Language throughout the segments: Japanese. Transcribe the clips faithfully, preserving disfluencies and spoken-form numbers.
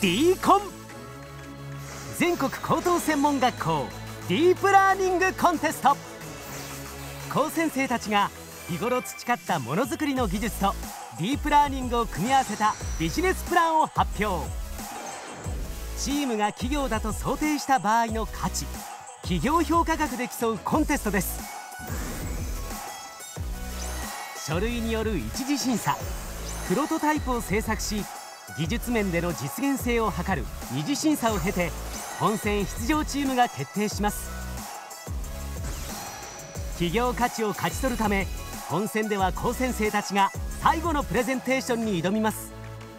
ディーコン、全国高等専門学校ディープラーニングコンテスト。高専生たちが日頃培ったものづくりの技術とディープラーニングを組み合わせたビジネスプランを発表。チームが企業だと想定した場合の価値、企業評価額で競うコンテストです。書類による一次審査、プロトタイプを制作し技術面での実現性を図る二次審査を経て本戦出場チームが決定します。企業価値を勝ち取るため本戦では高専生たちが最後のプレゼンテーションに挑みます。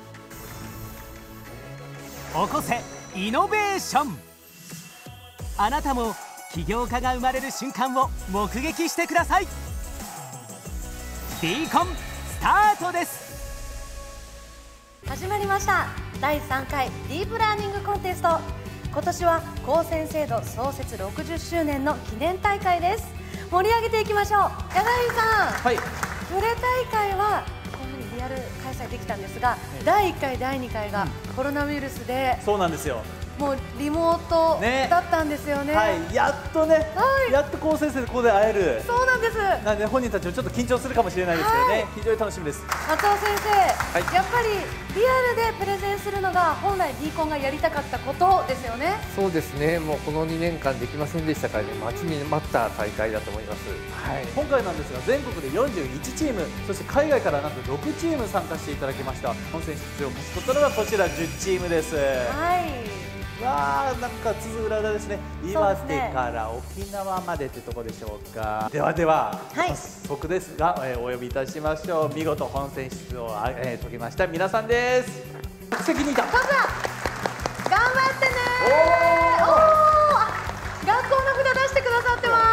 起こせイノベーション。あなたも起業家が生まれる瞬間を目撃してください。ディーコンスタートです。 始まりましただいさんかいディープラーニングコンテスト。今年は高専制度創設ろくじゅっしゅうねんの記念大会です。盛り上げていきましょう。柳井さん、 はい、 プレ大会はこういうふうにリアル開催できたんですが、はい、だいいっかいだいにかいがコロナウイルスで、 そうなんですよ、 もうリモートだったんですよね。 はい、やっとね、はい、やっと高専生でここで会える。 そうなんです。 なんで本人たちもちょっと緊張するかもしれないですけどね、はい、非常に楽しみです。 松尾先生、はい、やっぱりリアルでプレゼンするのが本来 ディーコンがやりたかったことですよね。 そうですね、もうこのにねんかんできませんでしたからね、待ちに待った大会だと思います。 はい、今回なんですが全国でよんじゅういちチーム、そして海外からなんとろくチーム参加していただきました。本戦出場を持ち取ったのがこちらじゅうチームです。 はい、 わあ、なんか津々浦々ですね。岩手から沖縄までってとこでしょうか。ではでは、はい、早速ですが、えー、お呼びいたしましょう。見事本戦出場を、えー、遂げました皆さんです。席にいた。 頑張ってねー。おお、学校の札出してくださってます。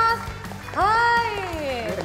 はい。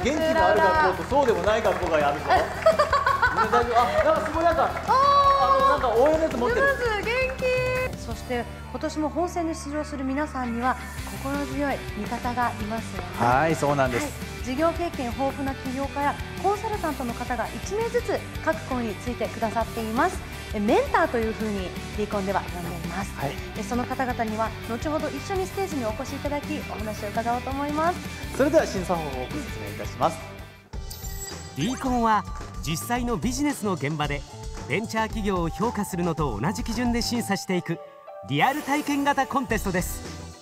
元気のある学校とそうでもない学校がやるぞ。大丈夫。あ、なんかすごいなんか、あのなんか応援のやつ持ってる。 元気。そして今年も本戦に出場する皆さんには心強い味方がいますよね。 はい、そうなんです。はい、 事業経験豊富な起業家やコンサルタントの方がいちめいずつ各校についてくださっています。メンターというふうに ディーコンでは呼んでいます。はい、その方々には後ほど一緒にステージにお越しいただきお話を伺おうと思います。 それでは審査方法をご説明いたします。 ディーコンは実際のビジネスの現場でベンチャー企業を評価するのと同じ基準で審査していくリアル体験型コンテストです。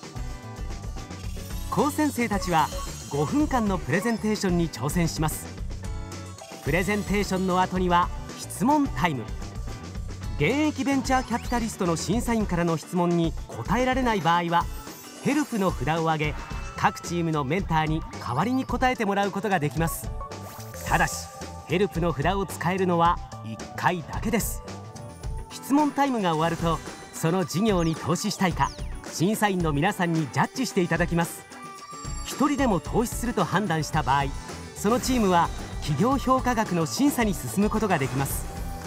高専生たちはごふんかんのプレゼンテーションに挑戦します。プレゼンテーションの後には質問タイム。現役ベンチャーキャピタリストの審査員からの質問に答えられない場合はヘルプの札を上げ各チームのメンターに代わりに答えてもらうことができます。ただしヘルプの札を使えるのはいっかいだけです。質問タイムが終わるとその事業に投資したいか審査員の皆さんにジャッジしていただきます。一人でも投資すると判断した場合、そのチームは企業評価額の審査に進むことができます。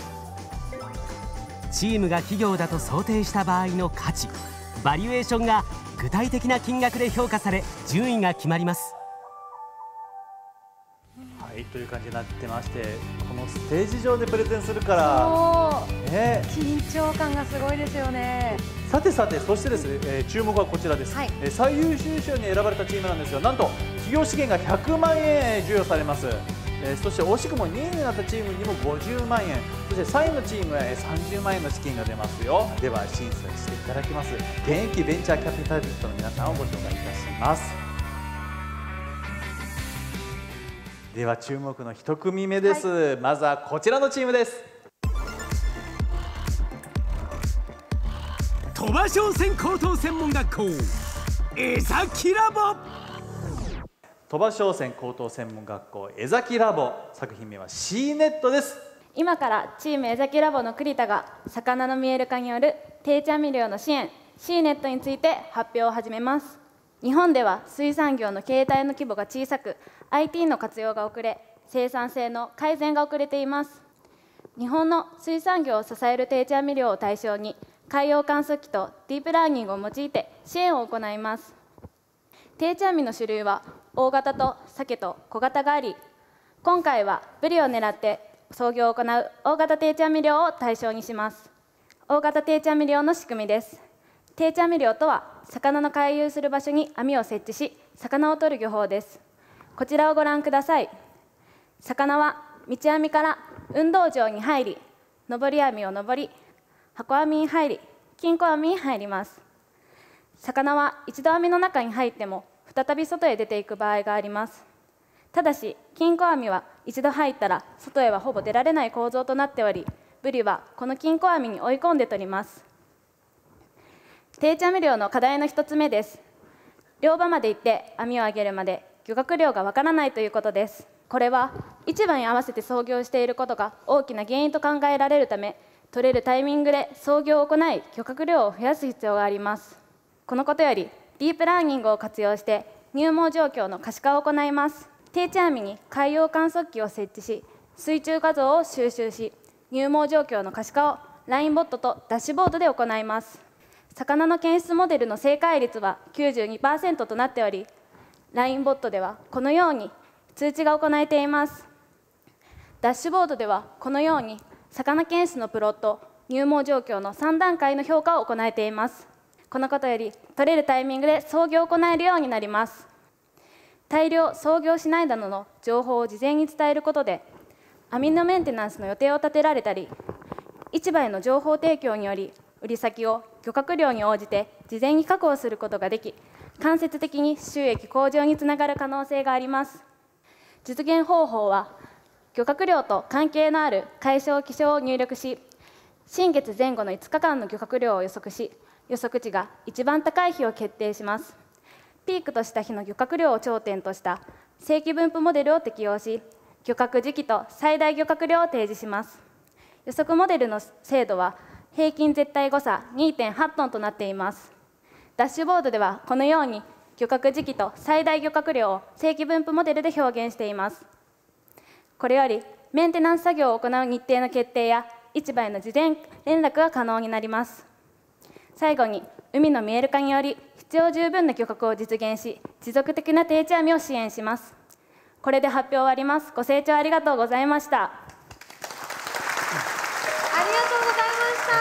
チームが企業だと想定した場合の価値、バリュエーションが具体的な金額で評価され順位が決まります。 はい、という感じになってまして、このステージ上でプレゼンするから、 ね、緊張感がすごいですよね。 さてさて、そしてですね、えー、注目はこちらです、はい、えー、最優秀賞に選ばれたチームなんですが、なんと企業資源がひゃくまんえん授与されます。えー、そして惜しくもにいになったチームにもごじゅうまんえん、そしてさんいのチームはさんじゅうまんえんの資金が出ますよ。では審査していただきます現役ベンチャーキャピタリストの皆さんをご紹介いたします。では注目の一組目です、はい、まずはこちらのチームです。 鳥羽商船高等専門学校江崎ラボ。 鳥羽商船高等専門学校江崎ラボ、作品名は シーネット です。 今からチーム江崎ラボの栗田が魚の見える化による定置網漁の支援 シーネット について発表を始めます。日本では水産業の形態の規模が小さく アイティー の活用が遅れ生産性の改善が遅れています。日本の水産業を支える定置網漁を対象に海洋観測機とディープラーニングを用いて支援を行います。定置網の種類は大型と鮭と小型があり、今回はブリを狙って操業を行う大型定置網漁を対象にします。 大型定置網漁の仕組みです。定置網漁とは、魚の回遊する場所に網を設置し、魚を取る漁法です。こちらをご覧ください。魚は道網から運動場に入り、上り網を上り、箱網に入り、金庫網に入ります。魚は一度網の中に入っても再び外へ出ていく場合があります。ただし金庫網は一度入ったら外へはほぼ出られない構造となっており、ブリはこの金庫網に追い込んで取ります。定置網漁の課題の一つ目です。漁場まで行って網を上げるまで漁獲量がわからないということです。これは市場に合わせて操業していることが大きな原因と考えられるため、取れるタイミングで操業を行い漁獲量を増やす必要があります。このことよりディープラーニングを活用して入網状況の可視化を行います。定置網に海洋観測器を設置し、水中画像を収集し、入網状況の可視化をラインボットとダッシュボードで行います。魚の検出モデルの正解率は きゅうじゅうにパーセント となっており、ラインボットではこのように通知が行えています。ダッシュボードではこのように魚検出のプロット、入網状況のさん段階の評価を行えています。このことより取れるタイミングで操業を行えるようになります。大量操業しないなどの情報を事前に伝えることで、網のメンテナンスの予定を立てられたり、市場への情報提供により売り先を漁獲量に応じて事前に確保することができ、間接的に収益向上につながる可能性があります。実現方法は、漁獲量と関係のある海象気象を入力し、新月前後のいつかかんの漁獲量を予測し、予測値が一番高い日を決定します。ピークとした日の漁獲量を頂点とした正規分布モデルを適用し、漁獲時期と最大漁獲量を提示します。予測モデルの精度は平均絶対誤差 にてんはち トンとなっています。ダッシュボードではこのように漁獲時期と最大漁獲量を正規分布モデルで表現しています。これよりメンテナンス作業を行う日程の決定や市場への事前連絡が可能になります。最後に海の見える化により必要十分な漁獲を実現し、持続的な定置網を支援します。これで発表終わります。ご清聴ありがとうございました。 ありがとうございました。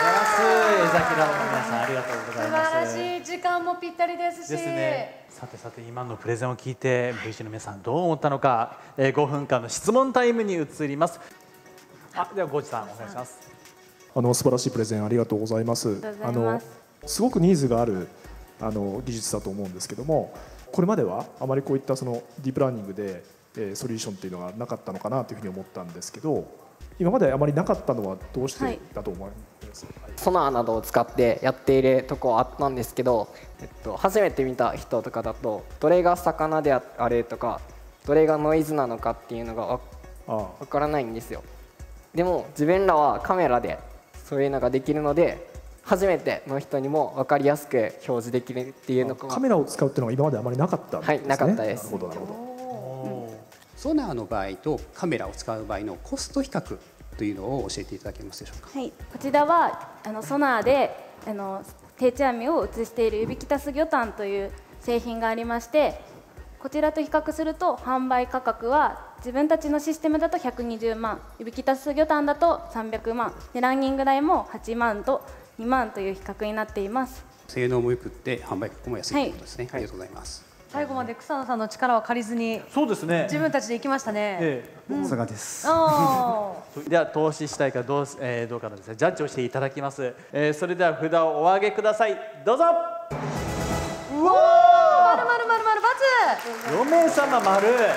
江崎ラボの皆さん、ありがとうございます。 素晴らしい、時間もぴったりですし。 ですね。さてさて、今のプレゼンを聞いて ブイシー の皆さんどう思ったのか、えー、ごふんかんの質問タイムに移ります。あ、ではゴーチさんお願いします。 あの素晴らしいプレゼンありがとうございます。あのすごくニーズがあるあの技術だと思うんですけども、これまではあまりこういったそのディープラーニングで、えー、ソリューションっていうのがなかったのかなというふうに思ったんですけど、今まであまりなかったのはどうしてだと思います？はい、 ソナーなどを使ってやっているところあったんですけど、えっと、初めて見た人とかだとどれが魚であれとかどれがノイズなのかっていうのがわからないんですよ。でも自分らはカメラでそういうのができるので、初めての人にも分かりやすく表示できるっていうのが、 カメラを使うっていうのが今まであまりなかったんですね。 はい、なかったです。 なるほどなるほど。 うん、ソナーの場合とカメラを使う場合のコスト比較というのを教えていただけますでしょうか。 はい、こちらはあのソナーであの定置網を映しているユビキタス魚探という製品がありまして、こちらと比較すると販売価格は自分たちのシステムだとひゃくにじゅうまん、ユビキタス魚探だとさんびゃくまんで、ランニング代もはちまんとにまんという比較になっています。 性能も良くって販売価格も安いということですね。はい、ありがとうございます。 最後まで草野さんの力を借りずに、 そうですね、 自分たちで行きましたね。 ええ、 さすがです。 では投資したいかどう、えー、どうかのですね、ジャッジをしていただきます。えー、それでは札をお上げください。どうぞ。 うわー、丸丸丸丸×。 よめいさま丸。よん丸です。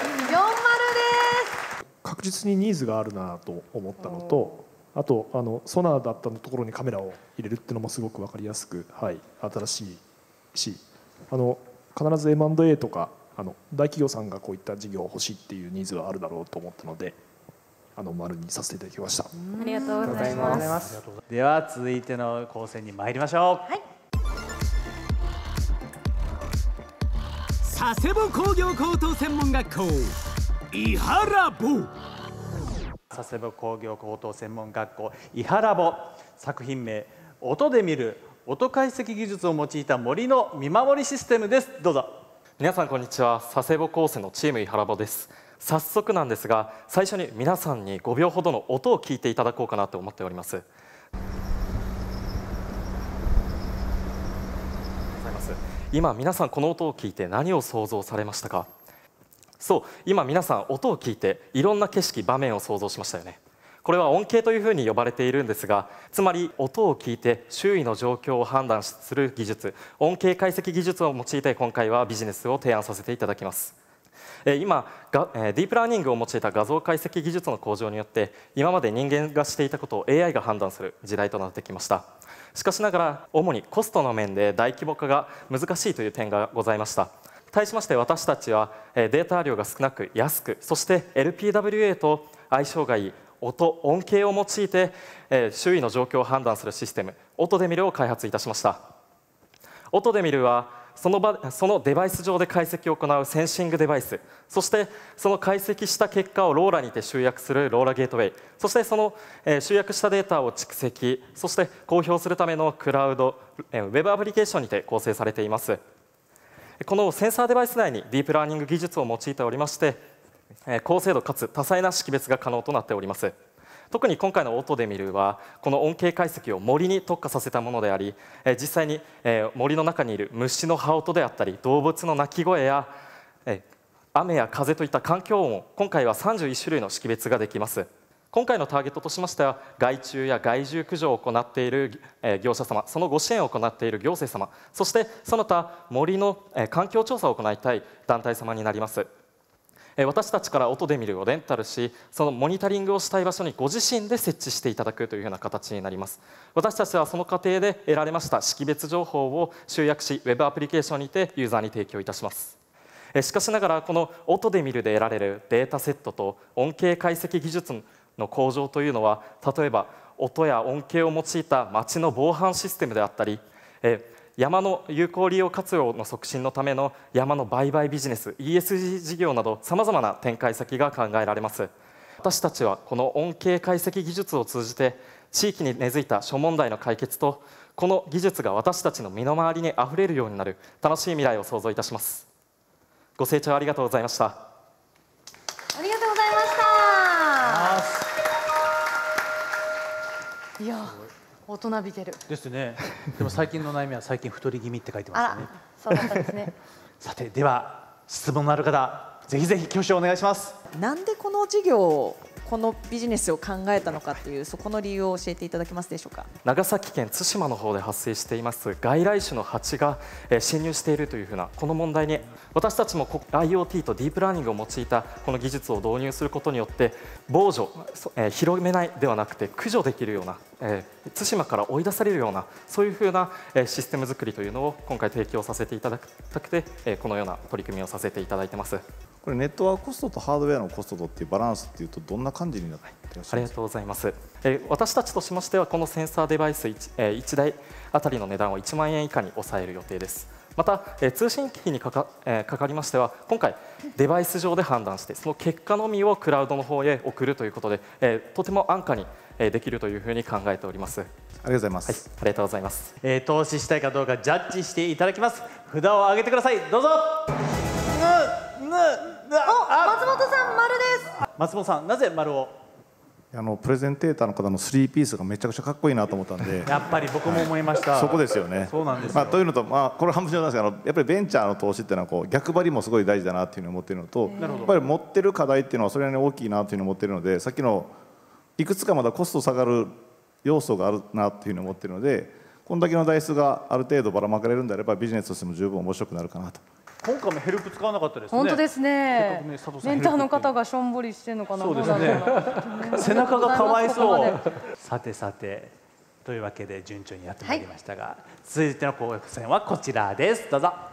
確実にニーズがあるなと思ったのと、あとあのソナーだったところにカメラを入れるっていうのもすごく分かりやすく、はい、新しいし、あの必ず エムアンドエー とかあの大企業さんがこういった事業を欲しいっていうニーズはあるだろうと思ったので、あの丸にさせていただきました。 ありがとうございます。 では続いての構成に参りましょう。はい、 佐世保工業高等専門学校伊原坊。 佐世保工業高等専門学校伊原坊、作品名音で見る音解析技術を用いた森の見守りシステムです。どうぞ。 皆さんこんにちは。佐世保高専のチーム伊原坊です。早速なんですが、最初に皆さんにごびょうほどの音を聞いていただこうかなと思っております。 今皆さんこの音を聞いて何を想像されましたか？そう、今皆さん音を聞いていろんな景色、場面を想像しましたよね。これは音形というふうに呼ばれているんですが、つまり音を聞いて周囲の状況を判断する技術、音形解析技術を用いて今回はビジネスを提案させていただきます。今がディープラーニングを用いた画像解析技術の向上によって今まで人間がしていたことを エーアイ が判断する時代となってきました。しかしながら主にコストの面で大規模化が難しいという点がございました。対しまして私たちはデータ量が少なく安く、そして エルピーダブリューエー と相性がいい音、音形を用いて周囲の状況を判断するシステム、音で見るを開発いたしました。音で見るはその場、そのデバイス上で解析を行うセンシングデバイス、そしてその解析した結果をローラにて集約するローラゲートウェイ、そしてその集約したデータを蓄積、そして公表するためのクラウド、ウェブアプリケーションにて構成されています。このセンサーデバイス内にディープラーニング技術を用いておりまして、高精度かつ多彩な識別が可能となっております。特に今回の音で見るはこの音形解析を森に特化させたものであり、実際に森の中にいる虫の羽音であったり動物の鳴き声や雨や風といった環境音を今回はさんじゅういち種類の識別ができます。今回のターゲットとしましては害虫や害獣駆除を行っている業者様、そのご支援を行っている行政様、そしてその他森の環境調査を行いたい団体様になります。私たちから音で見るをレンタルし、そのモニタリングをしたい場所にご自身で設置していただくというような形になります。私たちはその過程で得られました識別情報を集約し、ウェブアプリケーションにてユーザーに提供いたします。しかしながらこの音で見るで得られるデータセットと音形解析技術の向上というのは、例えば音や音形を用いた街の防犯システムであったり、山の有効利用活用の促進のための山の売買ビジネス イーエスジー 事業などさまざまな展開先が考えられます。私たちはこの音形解析技術を通じて地域に根付いた諸問題の解決と、この技術が私たちの身の回りにあふれるようになる楽しい未来を想像いたします。ご清聴ありがとうございました。 ありがとうございました。いや、大人びてるですね。でも最近の悩みは最近太り気味って書いてますよね。 そうだったんですね。 さて、では質問のある方、ぜひぜひ挙手をお願いします。 なんでこの事業を、このビジネスを考えたのかっていう、そこの理由を教えていただけますでしょうか。 長崎県対馬の方で発生しています外来種の蜂が侵入しているというふうなこの問題に、私たちも アイオーティー とディープラーニングを用いたこの技術を導入することによって防除、広めないではなくて駆除できるような、対馬から追い出されるような、そういうふうなシステム作りというのを今回提供させていただきたくて、このような取り組みをさせていただいてます。 これネットワークコストとハードウェアのコストとっていうバランスっていうとどんな感じになっていらっしゃいますか。 ありがとうございます。えー、私たちとしましてはこのセンサーデバイス 1,、えー、いちだいあたりの値段をいちまんえん以下に抑える予定です。また、えー、通信機器にかか、えー、かかりましては今回デバイス上で判断してその結果のみをクラウドの方へ送るということで、えー、とても安価にできるというふうに考えております。ありがとうございます。 はい、ありがとうございます。 えー、投資したいかどうかジャッジしていただきます。札を上げてください。どうぞ。ぬぬお、松本さん丸です。 松本さん、なぜ丸を。 あのプレゼンテーターの方のスリーピースがめちゃくちゃかっこいいなと思ったんでやっぱり僕も思いました、 はい、そこですよね。 そうなんですよ、 まあ、というのと、まあ、これ半分冗談ですけどやっぱりベンチャーの投資っていうのはこう逆張りもすごい大事だなっていうのを思っているのとやっぱり持ってる課題っていうのはそれなりに大きいなっていうのを思っているのでさっきのいくつかまだコスト下がる要素があるなっていうふうに思っているのでこんだけの台数がある程度ばらまかれるんであればビジネスとしても十分面白くなるかなと。 今回もヘルプ使わなかったですね。 本当ですね。 ね、 メンターの方がしょんぼりしてるのかな。 そうですね。背中がかわいそう。さてさてというわけで順調にやってまいりましたが、はい、続いての後編はこちらです。どうぞ。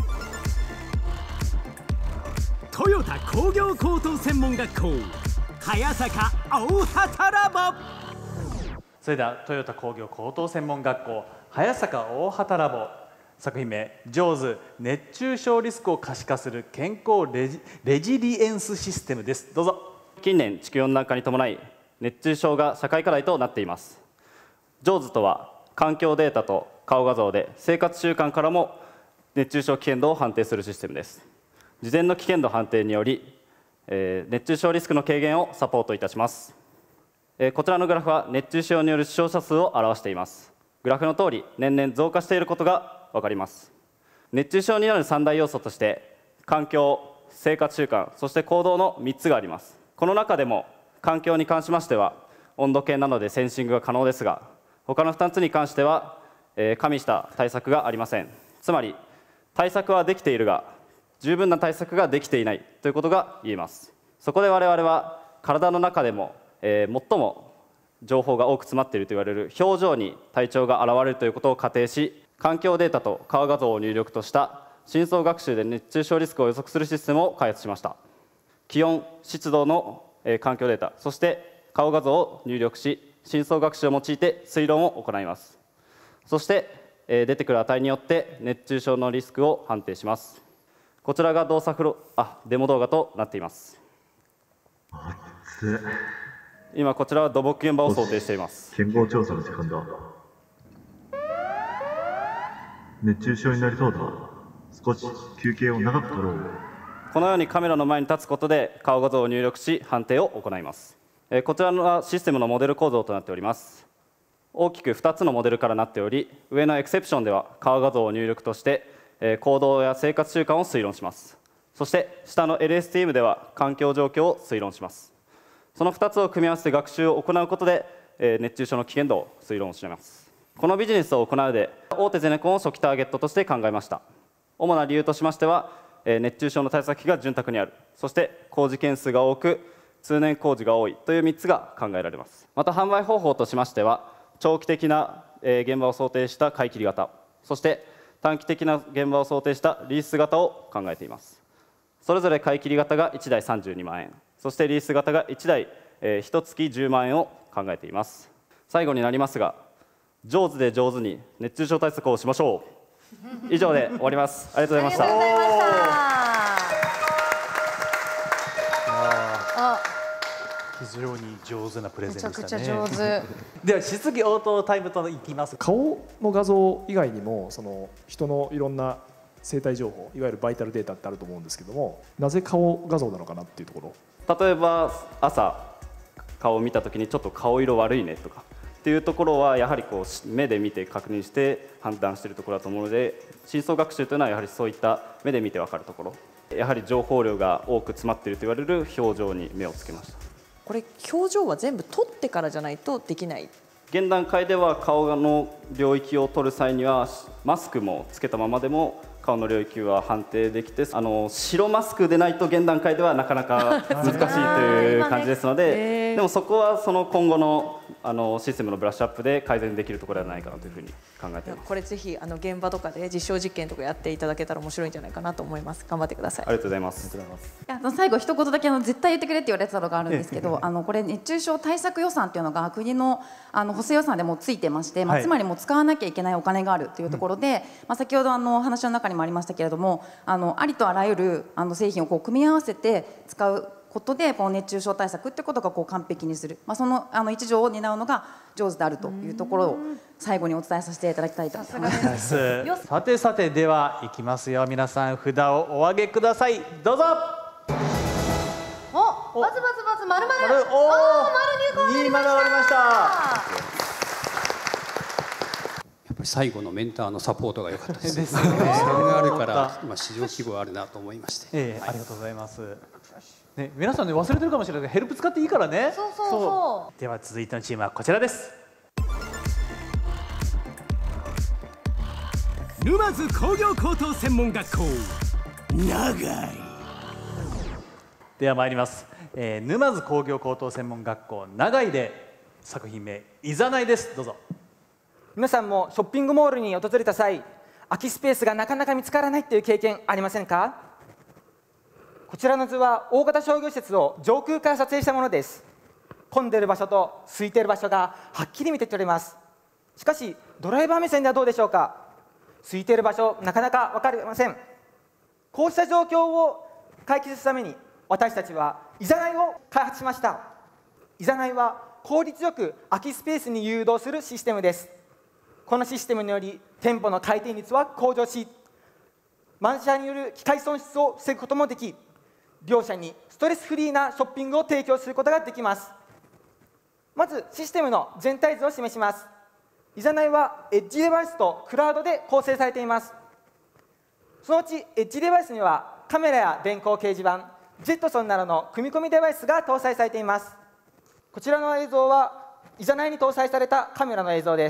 トヨタ工業高等専門学校早坂大畑ラボ。 それではトヨタ工業高等専門学校早坂大畑ラボ。作品名「ジョーズ熱中症リスクを可視化する健康レジ、レジリエンスシステム」です。どうぞ。 近年地球温暖化に伴い熱中症が社会課題となっています。ジョーズとは環境データと顔画像で生活習慣からも熱中症危険度を判定するシステムです。事前の危険度判定により、えー、熱中症リスクの軽減をサポートいたします。えー、こちらのグラフは熱中症による死傷者数を表しています。グラフの通り年々増加していることが分かります。 熱中症になる三大要素として環境、生活習慣、そして行動のみっつがあります。この中でも環境に関しましては温度計などでセンシングが可能ですが、他のふたつに関しては、えー、加味した対策がありません。つまり対策はできているが十分な対策ができていないということが言えます。そこで我々は体の中でも、えー、最も情報が多く詰まっていると言われる表情に体調が現れるということを仮定し、環境データと顔画像を入力とした深層学習で熱中症リスクを予測するシステムを開発しました。気温、湿度の、えー、環境データ、そして顔画像を入力し、深層学習を用いて推論を行います。そして、えー、出てくる値によって熱中症のリスクを判定します。こちらが動作フロあデモ動画となっています。今こちらは土木現場を想定しています。 健康調査の時間だ。熱中症になりそうだ。少し休憩を長く取ろう。 このようにカメラの前に立つことで顔画像を入力し判定を行います。えー、こちらはシステムのモデル構造となっております。大きくふたつのモデルからなっており、上のエクセプションでは顔画像を入力として行動や生活習慣を推論します。そして下の エルエスティーエム では環境状況を推論します。そのふたつを組み合わせて学習を行うことで熱中症の危険度を推論します。このビジネスを行うで大手ゼネコンを初期ターゲットとして考えました。主な理由としましては、熱中症の対策費が潤沢にある、そして工事件数が多く通年工事が多いというみっつが考えられます。また販売方法としましては、長期的な現場を想定した買い切り型、そして短期的な現場を想定したリース型を考えています。それぞれ買い切り型がいちだいさんじゅうにまんえん、そしてリース型がいちだい、えー、いちがつじゅうまんえんを考えています。最後になりますが、上手で上手に熱中症対策をしましょう。以上で終わります。ありがとうございました。ありがとうございました。 あ、非常に上手なプレゼンでしたね。 めちゃくちゃ上手。 では質疑応答タイムといきます。 顔の画像以外にもその人のいろんな生体情報、いわゆるバイタルデータってあると思うんですけども、なぜ顔画像なのかなっていうところ。例えば朝顔を見た時にちょっと顔色悪いねとかっていうところはやはりこう目で見て確認して判断しているところだと思うので、深層学習というのはやはりそういった目で見て分かるところ、やはり情報量が多く詰まっていると言われる表情に目をつけました。 これ表情は全部取ってからじゃないとできない。 現段階では顔の領域を取る際にはマスクもつけたままでも顔の領域は判定できて、あの白マスクでないと現段階ではなかなか難しいという感じですので、でもそこはその今後のあのシステムのブラッシュアップで改善できるところではないかなというふうに考えています。 これぜひあの現場とかで実証実験とかやっていただけたら面白いんじゃないかなと思います。頑張ってください。 ありがとうございます。 いや、最後一言だけあの絶対言ってくれって言われてたのがあるんですけど、あのこれ熱中症対策予算っていうのが国のあの補正予算でもついてまして、まあ、つまりもう使わなきゃいけないお金があるというところで、まあ、先ほどあの話の中にもありましたけれども、あのありとあらゆるあの製品をこう組み合わせて使うことでこう熱中症対策ってことがこう完璧にする、まあ、そのあの一助を担うのが上手であるというところを最後にお伝えさせていただきたいと思います。 さてさて、ではいきますよ。皆さん札をお上げください。どうぞ。 お、バツバツバツ丸々。 丸、おお、丸入魂。に丸終わりました。 やっぱり最後のメンターのサポートが良かったです。ですね。それがあるから今市場規模あるなと思いまして。 ええ、はい、ありがとうございます。ね、皆さんね忘れてるかもしれないけどヘルプ使っていいからね。 そうそうそう。 では続いてのチームはこちらです。 沼津工業高等専門学校長い。 では参ります、えー、沼津工業高等専門学校長いで作品名いざないです。どうぞ。 皆さんもショッピングモールに訪れた際、空きスペースがなかなか見つからないという経験ありませんか？こちらの図は大型商業施設を上空から撮影したものです。混んでいる場所と空いている場所がはっきり見て取れます。しかしドライバー目線ではどうでしょうか？空いている場所なかなか分かりません。こうした状況を解決するために私たちはいざないを開発しました。いざないは効率よく空きスペースに誘導するシステムです。このシステムにより店舗の回転率は向上し、満車による機械損失を防ぐこともでき、両者にストレスフリーなショッピングを提供することができます。まずシステムの全体図を示します。いざないはエッジデバイスとクラウドで構成されています。 そのうちエッジデバイスにはカメラや電光掲示板、ジェットソンなどの組み込みデバイスが搭載されています。こちらの映像はいざないに搭載されたカメラの映像です。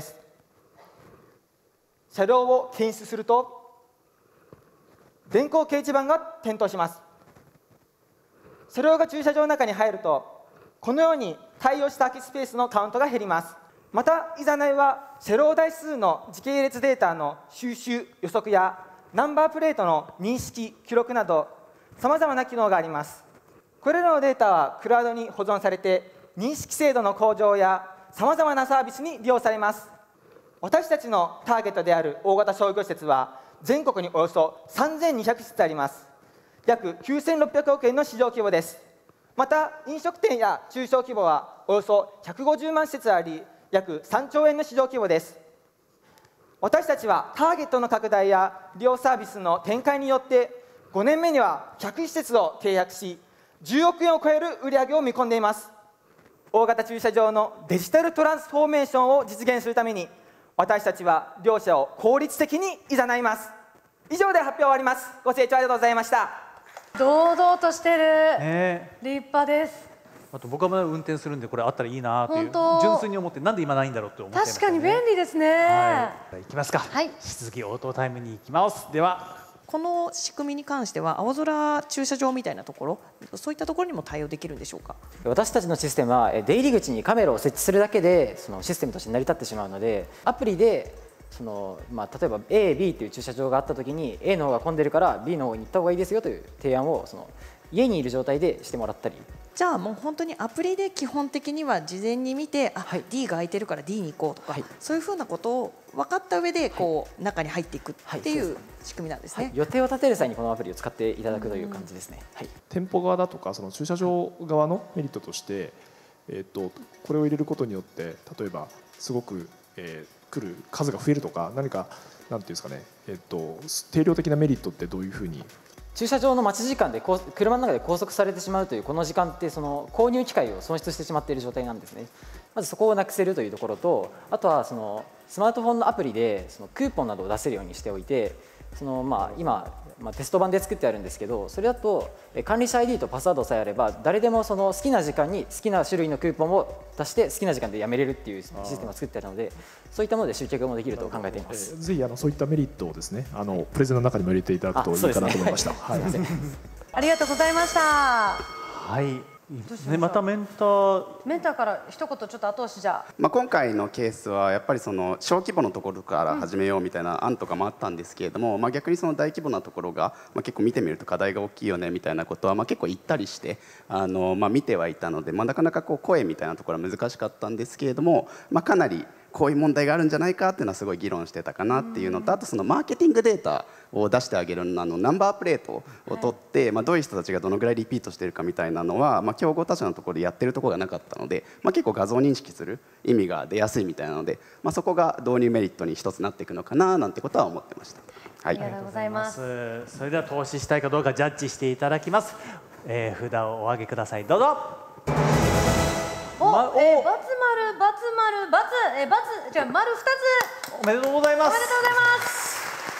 車両を検出すると電光掲示板が点灯します。車両が駐車場の中に入るとこのように対応した空きスペースのカウントが減ります。またいざないは車両台数の時系列データの収集予測やナンバープレートの認識記録などさまざまな機能があります。これらのデータはクラウドに保存されて認識精度の向上やさまざまなサービスに利用されます。私たちのターゲットである大型商業施設は全国におよそさんぜんにひゃく施設あります。約きゅうせんろっぴゃくおくえんの市場規模です。また飲食店や中小規模はおよそひゃくごじゅうまん施設あり約さんちょうえんの市場規模です。私たちはターゲットの拡大や利用サービスの展開によってごねんめにはひゃくしせつを契約しじゅうおくえんを超える売上を見込んでいます。大型駐車場のデジタルトランスフォーメーションを実現するために私たちは両者を効率的にいざないます。以上で発表終わります。ご清聴ありがとうございました。 堂々としてる、 ね、 立派です。 あと僕はまだ運転するんでこれあったらいいなという本当純粋に思ってなんで今ないんだろうって思ってましたね。 確かに便利ですね。 はい、いきますか。 はい、 引き続き応答タイムに行きます。ではこの仕組みに関しては青空駐車場みたいなところ、そういったところにも対応できるんでしょうか。 私たちのシステムは出入り口にカメラを設置するだけでそのシステムとして成り立ってしまうので、アプリでその、まあ、例えば エー、ビー という駐車場があったときに エー の方が混んでるから ビー の方に行った方がいいですよという提案をその家にいる状態でしてもらったり。 じゃあもう本当にアプリで基本的には事前に見て、あ、はい、D が空いてるから D に行こうとか、はい、そういうふうなことを分かった上でこう、はい、中に入っていくっていう仕組みなんですね。 はい、予定を立てる際にこのアプリを使っていただくという感じですね。はい、 店舗側だとかその駐車場側のメリットとして、えー、とこれを入れることによって例えばすごく、えー、来る数が増えるとか何かなんていうんですかね、えー、と定量的なメリットってどういうふうに。 駐車場の待ち時間で車の中で拘束されてしまうというこの時間ってその購入機会を損失してしまっている状態なんですね。まずそこをなくせるというところと、あとはそのスマートフォンのアプリでそのクーポンなどを出せるようにしておいて、そのまあ今まあテスト版で作ってあるんですけど、それだと管理者 アイディー とパスワードさえあれば誰でもその好きな時間に好きな種類のクーポンを出して好きな時間でやめれるっていうシステムを作ってあるので、そういったもので集客もできると考えています。 ぜひあのそういったメリットをですね、あのプレゼンの中にも入れていただくといいかなと思いました。はい。 ありがとうございました。 はい。ね、またメンターメンターから一言ちょっと後押しじゃあ、 まあ、今回のケースはやっぱりその小規模のところから始めようみたいな案とかもあったんですけれども、まあ、逆にその大規模なところが、まあ、結構見てみると課題が大きいよねみたいなことはまあ結構言ったりしてあの、まあ、見てはいたので、まあ、なかなかこう声みたいなところは難しかったんですけれども、まあ、かなりこういう問題があるんじゃないかっていうのはすごい議論してたかなっていうのと、あとそのマーケティングデータを出してあげるあのナンバープレートを取って、まあ、どういう人たちがどのぐらいリピートしてるかみたいなのは、まあ、競合他社のところでやってるところがなかったので、まあ、結構画像認識する意味が出やすいみたいなので、まあ、そこが導入メリットに一つなっていくのかななんてことは思ってました。はい、 ありがとうございます。 それでは投資したいかどうかジャッジしていただきます。えー、札をお上げください。どうぞ。 お、ま、えー、バツ丸バツ丸バツえー、バツじゃ丸二つ。 おめでとうございます。 おめでとうございます。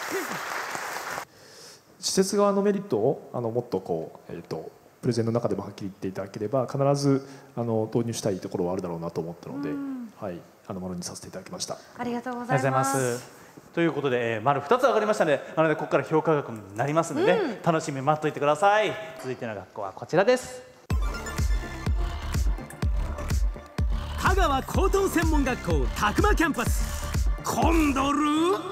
施設側のメリットをあのもっとこう、えー、とプレゼンの中でもはっきり言っていただければ必ずあの導入したいところはあるだろうなと思ったので、はい、あのものにさせていただきました。 ありがとうございます。 ということで、えー、丸ふたつ上がりましたので、なのでここから評価額になりますので、ね、うん、楽しみに待っておいてください。続いての学校はこちらです。 香川高等専門学校詫間キャンパスコンドル。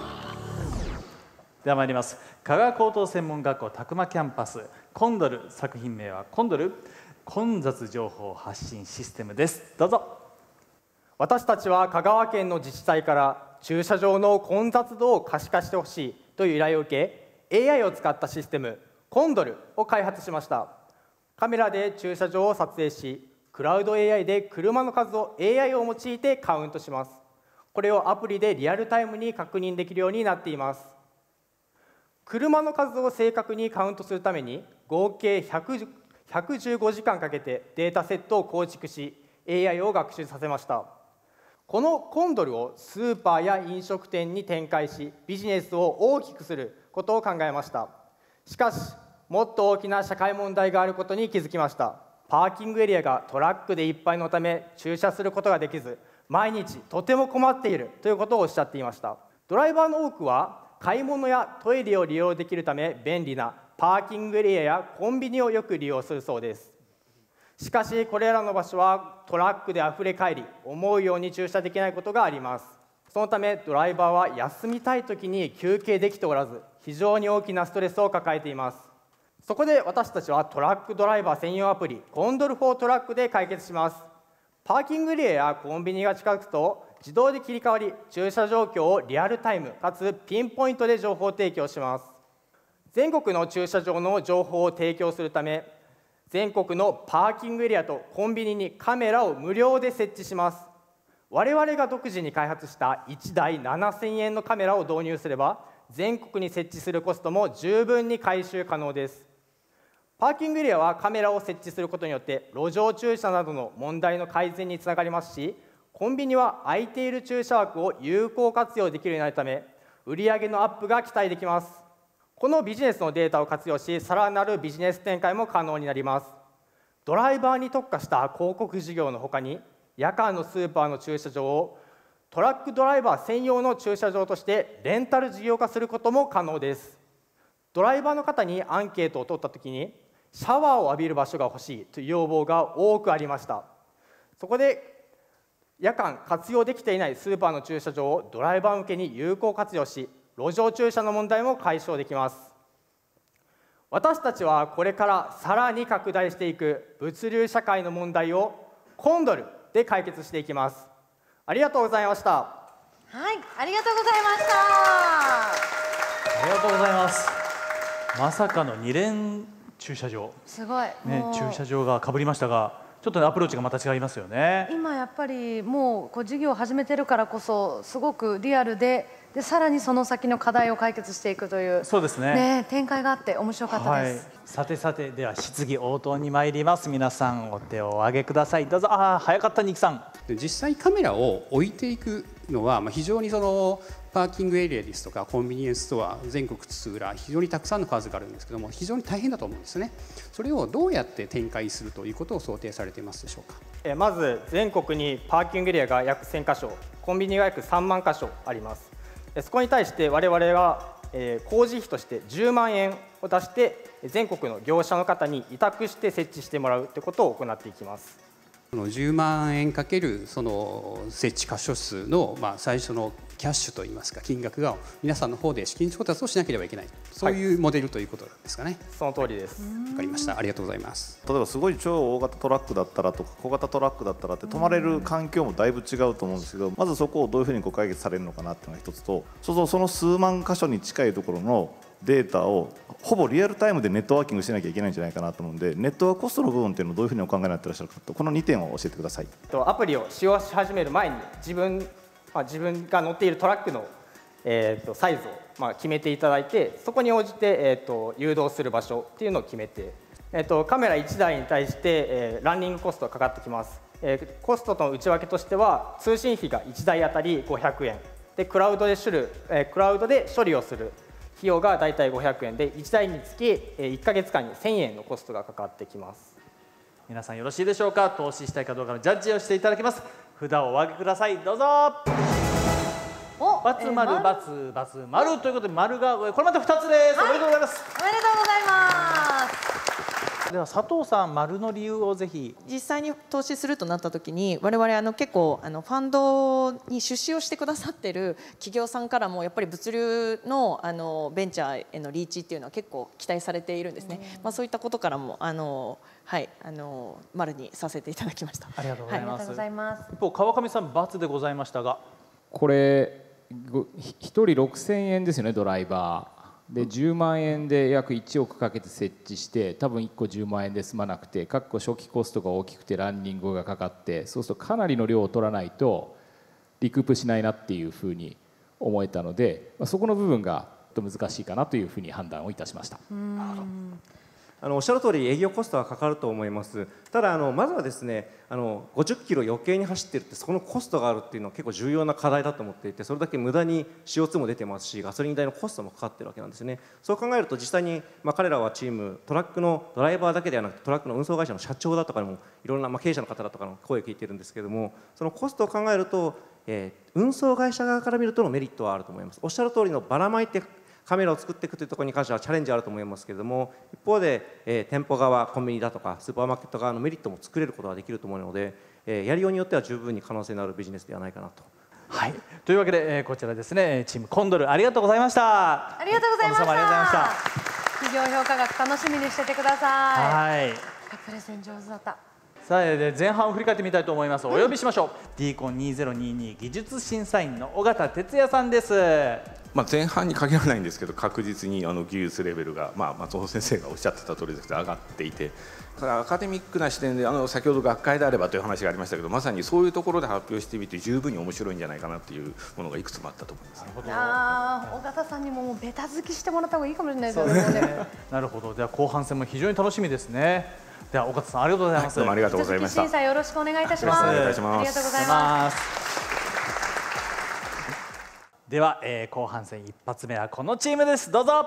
では参ります。香川高等専門学校詫間キャンパスコンドル、作品名はコンドル混雑情報発信システムです。どうぞ。 私たちは香川県の自治体から駐車場の混雑度を可視化してほしいという依頼を受け、 エーアイ を使ったシステムコンドルを開発しました。カメラで駐車場を撮影し、クラウド エーアイ で車の数を エーアイ を用いてカウントします。これをアプリでリアルタイムに確認できるようになっています。車の数を正確にカウントするために合計ひゃく、ひゃくじゅうごじかんかけてデータセットを構築し エーアイ を学習させました。 このコンドルをスーパーや飲食店に展開し、ビジネスを大きくすることを考えました。しかし、もっと大きな社会問題があることに気づきました。パーキングエリアがトラックでいっぱいのため駐車することができず、毎日とても困っているということをおっしゃっていました。ドライバーの多くは買い物やトイレを利用できるため便利なパーキングエリアやコンビニをよく利用するそうです。しかしこれらの場所はトラックであふれ返り、思うように駐車できないことがあります。そのためドライバーは休みたい時に休憩できておらず、非常に大きなストレスを抱えています。そこで私たちはトラックドライバー専用アプリコンドルフォートラックで解決します。パーキングエリアやコンビニが近づくと自動で切り替わり、駐車状況をリアルタイムかつピンポイントで情報提供します。全国の駐車場の情報を提供するため、全国のパーキングエリアとコンビニにカメラを無料で設置します。我々が独自に開発したいちだいななせんえんのカメラを導入すれば、全国に設置するコストも十分に回収可能です。パーキングエリアはカメラを設置することによって路上駐車などの問題の改善につながりますし、コンビニは空いている駐車枠を有効活用できるようになるため、売上のアップが期待できます。このビジネスのデータを活用し、さらなるビジネス展開も可能になります。ドライバーに特化した広告事業のほかに、夜間のスーパーの駐車場をトラックドライバー専用の駐車場としてレンタル事業化することも可能です。ドライバーの方にアンケートを取ったときに、シャワーを浴びる場所が欲しいという要望が多くありました。そこで夜間活用できていないスーパーの駐車場をドライバー向けに有効活用し、路上駐車の問題も解消できます。私たちはこれからさらに拡大していく物流社会の問題をコンドルで解決していきます。ありがとうございました。 はい、ありがとうございました。 ありがとうございます。まさかのに連駐車場、 すごい、 ね、駐車場がかぶりましたが、ちょっと、ね、アプローチがまた違いますよね。 今やっぱりもうこう事業を始めてるからこそすごくリアルで、でさらにその先の課題を解決していくという、 そうですね、 ね、展開があって面白かったです。 はい、さてさて、では質疑応答に参ります。皆さんお手をお挙げください。どうぞ。ああ、早かった、ニキさん。 実際カメラを置いていくのは、まあ、非常にそのパーキングエリアですとかコンビニエンスストア全国津々浦非常にたくさんの数があるんですけども、非常に大変だと思うんですね。それをどうやって展開するということを想定されていますでしょうか。 えまず全国にパーキングエリアが約せんか所、コンビニが約さんまんか所あります。そこに対して我々は、えー、工事費としてじゅうまんえんを出して全国の業者の方に委託して設置してもらうということを行っていきます。 そのじゅうまんえんかけるその設置箇所数の、まあ、最初のキャッシュといいますか金額が皆さんの方で資金調達をしなければいけない、そういうモデルということですかね。はい、 その通りです。 わかりました。ありがとうございます。 例えばすごい超大型トラックだったらとか小型トラックだったらって止まれる環境もだいぶ違うと思うんですけど、まずそこをどういうふうにこう解決されるのかなっていうのが一つと、そうそうその数万箇所に近いところのデータをほぼリアルタイムでネットワーキングしなきゃいけないんじゃないかなと思うんで、ネットワークコストの部分っていうのをどういうふうにお考えになっていらっしゃるかと、このにてんを教えてください。 アプリを使用し始める前に自分、まあ、自分が乗っているトラックの、えー、とサイズを、まあ、決めていただいて、そこに応じて、えー、と誘導する場所っていうのを決めて、えー、とカメラいちだいに対して、えー、ランニングコストがかかってきます。えー、コストとの内訳としては通信費がいちだいあたりごひゃくえんで、クラウドで処理、えー、クラウドで処理をする費用がだいたいごひゃくえんで、いちだいにつきいっかげつかんにせんえんのコストがかかってきます。 皆さんよろしいでしょうか。投資したいかどうかのジャッジをしていただきます。札をお上げください。どうぞ。バツ丸バツバツ丸ということで、丸がこれまたふたつです。おめでとうございます。 おめでとうございます。 では佐藤さん、丸の理由をぜひ。 実際に投資するとなった時に、我々あの結構あのファンドに出資をしてくださってる企業さんからもやっぱり物流のあのベンチャーへのリーチっていうのは結構期待されているんですね。まあそういったことからもあのはいあの丸にさせていただきました。 ありがとうございます。 はい、 一方川上さん×でございましたが、 これひとりろくせんえんですよね、ドライバー。でじゅうまんえんで約いちおくかけて設置して、多分いっこじゅうまんえんで済まなくて、各個初期コストが大きくてランニングがかかって、そうするとかなりの量を取らないとリクープしないなっていうふうに思えたので、そこの部分が難しいかなというふうに判断をいたしました。 あのおっしゃる通り営業コストはかかると思います。ただあのまずはですね、あのごじゅっキロ余計に走ってるってそこのコストがあるっていうのは結構重要な課題だと思っていて、それだけ無駄に シーオーツー も出てますし、ガソリン代のコストもかかってるわけなんですね。そう考えると実際に、まあ、彼らはチームトラックのドライバーだけではなくてトラックの運送会社の社長だとかにもいろんな、まあ、経営者の方だとかの声を聞いてるんですけれども、そのコストを考えると、えー、運送会社側から見るとのメリットはあると思います。おっしゃる通りのばらまいてカメラを作っていくというところに関してはチャレンジあると思いますけれども、一方で、えー、店舗側、コンビニだとかスーパーマーケット側のメリットも作れることができると思うので、えー、やりようによっては十分に可能性のあるビジネスではないかなと。 はい、というわけで、えー、こちらですね、チームコンドルありがとうございました。 ありがとうございました。 ありがとうございました。 企業評価学楽しみにしててください。はい。プレゼン上手だった。 さあ、で前半を振り返ってみたいと思います。お呼びしましょう。ディーコンにせんにじゅうに技術審査員の尾形哲也さんです。 まあ前半に限らないんですけど、確実にあの技術レベルが、まあ、松尾先生がおっしゃってた通りですけど上がっていて、ただアカデミックな視点であの先ほど学会であればという話がありましたけど、まさにそういうところで発表してみて十分に面白いんじゃないかなというものがいくつもあったと思います。 ああ、尾形さんにももうベタ好きしてもらった方がいいかもしれないですよね。 なるほど。では後半戦も非常に楽しみですね。では尾形さんありがとうございます。 どうもありがとうございました。 審査よろしくお願いいたします。 お願いします。 ありがとうございます。 では、えー、後半戦一発目はこのチームです。どうぞ。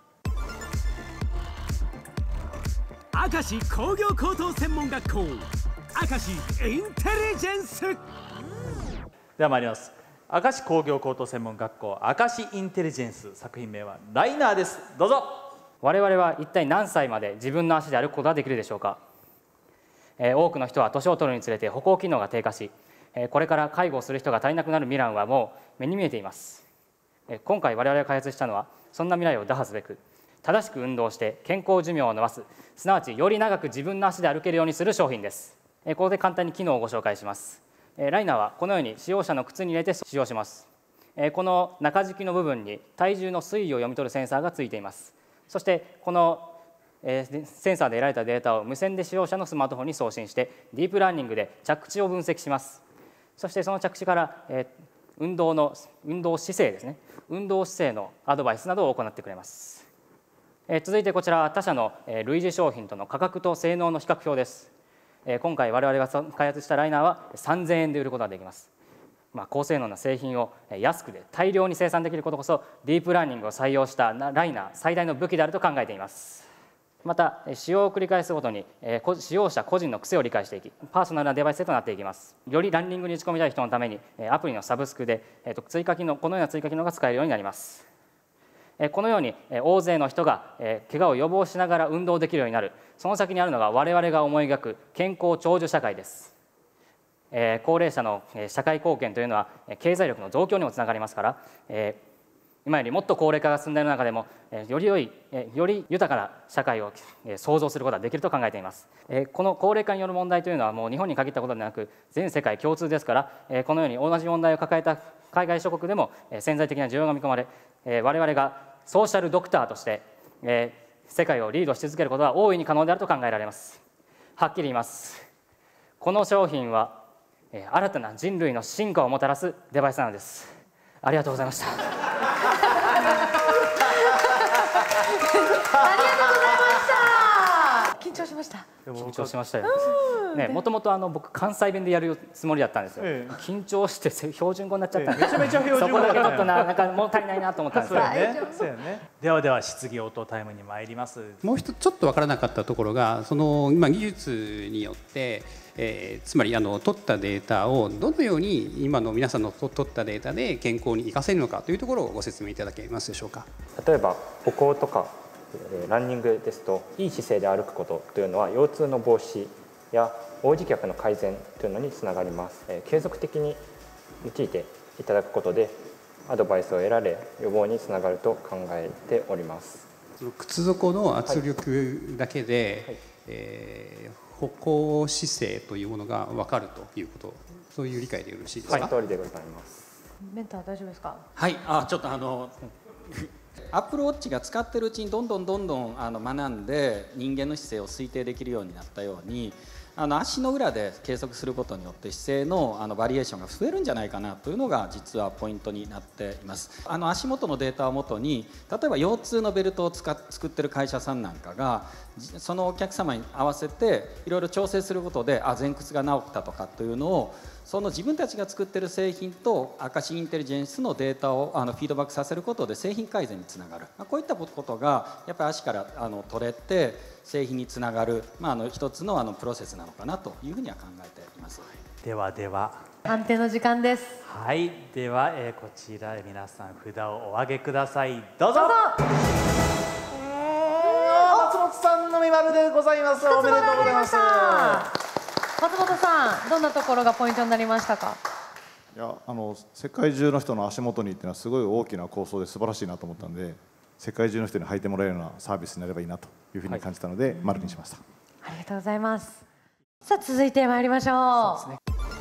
明石工業高等専門学校明石インテリジェンス。 では参ります。明石工業高等専門学校明石インテリジェンス、作品名はライナーです。どうぞ。 我々は一体何歳まで自分の足で歩くことができるでしょうか。えー、多くの人は年を取るにつれて歩行機能が低下し、えー、これから介護をする人が足りなくなる未来はもう目に見えています。えー、今回我々が開発したのはそんな未来を打破すべく、正しく運動して健康寿命を伸ばす、すなわちより長く自分の足で歩けるようにする商品です。えー、ここで簡単に機能をご紹介します。えー、ライナーはこのように使用者の靴に入れて使用します。えー、この中敷きの部分に体重の推移を読み取るセンサーがついています。そしてこのえー、センサーで得られたデータを無線で使用者のスマートフォンに送信してディープラーニングで着地を分析します。そしてその着地から、えー、運動の運動姿勢ですね、運動姿勢のアドバイスなどを行ってくれます。えー、続いてこちらは他社の、えー、類似商品との価格と性能の比較表です。えー、今回我々が開発したライナーはさんぜんえんで売ることができます。まあ、高性能な製品を安くで大量に生産できることこそディープラーニングを採用したライナー最大の武器であると考えています。また使用を繰り返すごとに使用者個人の癖を理解していき、パーソナルなデバイスへとなっていきます。よりランニングに打ち込みたい人のためにアプリのサブスクで追加機能、このような追加機能が使えるようになります。このように大勢の人が怪我を予防しながら運動できるようになる、その先にあるのが我々が思い描く健康長寿社会です。高齢者の社会貢献というのは経済力の増強にもつながりますから、今よりもっと高齢化が進んでいる中でもより良い、より豊かな社会を創造することができると考えています。この高齢化による問題というのはもう日本に限ったことでなく全世界共通ですから、このように同じ問題を抱えた海外諸国でも潜在的な需要が見込まれ、我々がソーシャルドクターとして世界をリードし続けることは大いに可能であると考えられます。はっきり言います。この商品は新たな人類の進化をもたらすデバイスなのです。ありがとうございました。 緊張しました。 緊張しましたよ。ね、もともとあの僕関西弁でやるつもりだったんですよ。ええ、緊張して標準語になっちゃったんで、 めちゃめちゃ標準語そこだけちょっとな、なんかもう足りないなと思ったんですよね。そうやね。ではでは質疑応答タイムに参ります。 もう一つちょっと分からなかったところが、その今技術によって、えー、つまりあの取ったデータをどのように今の皆さんの取ったデータで健康に生かせるのかというところをご説明いただけますでしょうか。 例えば歩行とかランニングですと、いい姿勢で歩くことというのは腰痛の防止や横持脚の改善というのにつながります。継続的に用いていただくことでアドバイスを得られ予防につながると考えております。 靴底の圧力だけで、はいはい、えー、歩行姿勢というものが分かるということ、そういう理解でよろしいですか。 はい、通りでございます。 メンター大丈夫ですか。 はい、あ、ちょっとあのアップルウォッチが使ってるうちにどんどんどんどんあの学んで人間の姿勢を推定できるようになったように、 あの足の裏で計測することによって姿勢のあのバリエーションが増えるんじゃないかなというのが実はポイントになっています。あの足元のデータをもとに例えば腰痛のベルトを使っ作ってる会社さんなんかがそのお客様に合わせていろいろ調整することであ前屈が治ったとかというのをその自分たちが作ってる製品とアカシインテリジェンスのデータをあのフィードバックさせることで製品改善につながる、まあ、こういったことがやっぱり足からあの取れて製品につながる、まあ、あの一つのあのプロセスなのかなというふうには考えています。 ではでは判定の時間です。 はい、では、えー、こちら皆さん札をお上げください。どうぞ。松本さんのみ丸でございます。おめでとうございます。 松本さん、どんなところがポイントになりましたか。 いやあの世界中の人の足元にっていうのはすごい大きな構想で素晴らしいなと思ったんで、世界中の人に履いてもらえるようなサービスになればいいなというふうに感じたので、はい、丸にしました。 ありがとうございます。さあ続いて参りましょう。そうですね。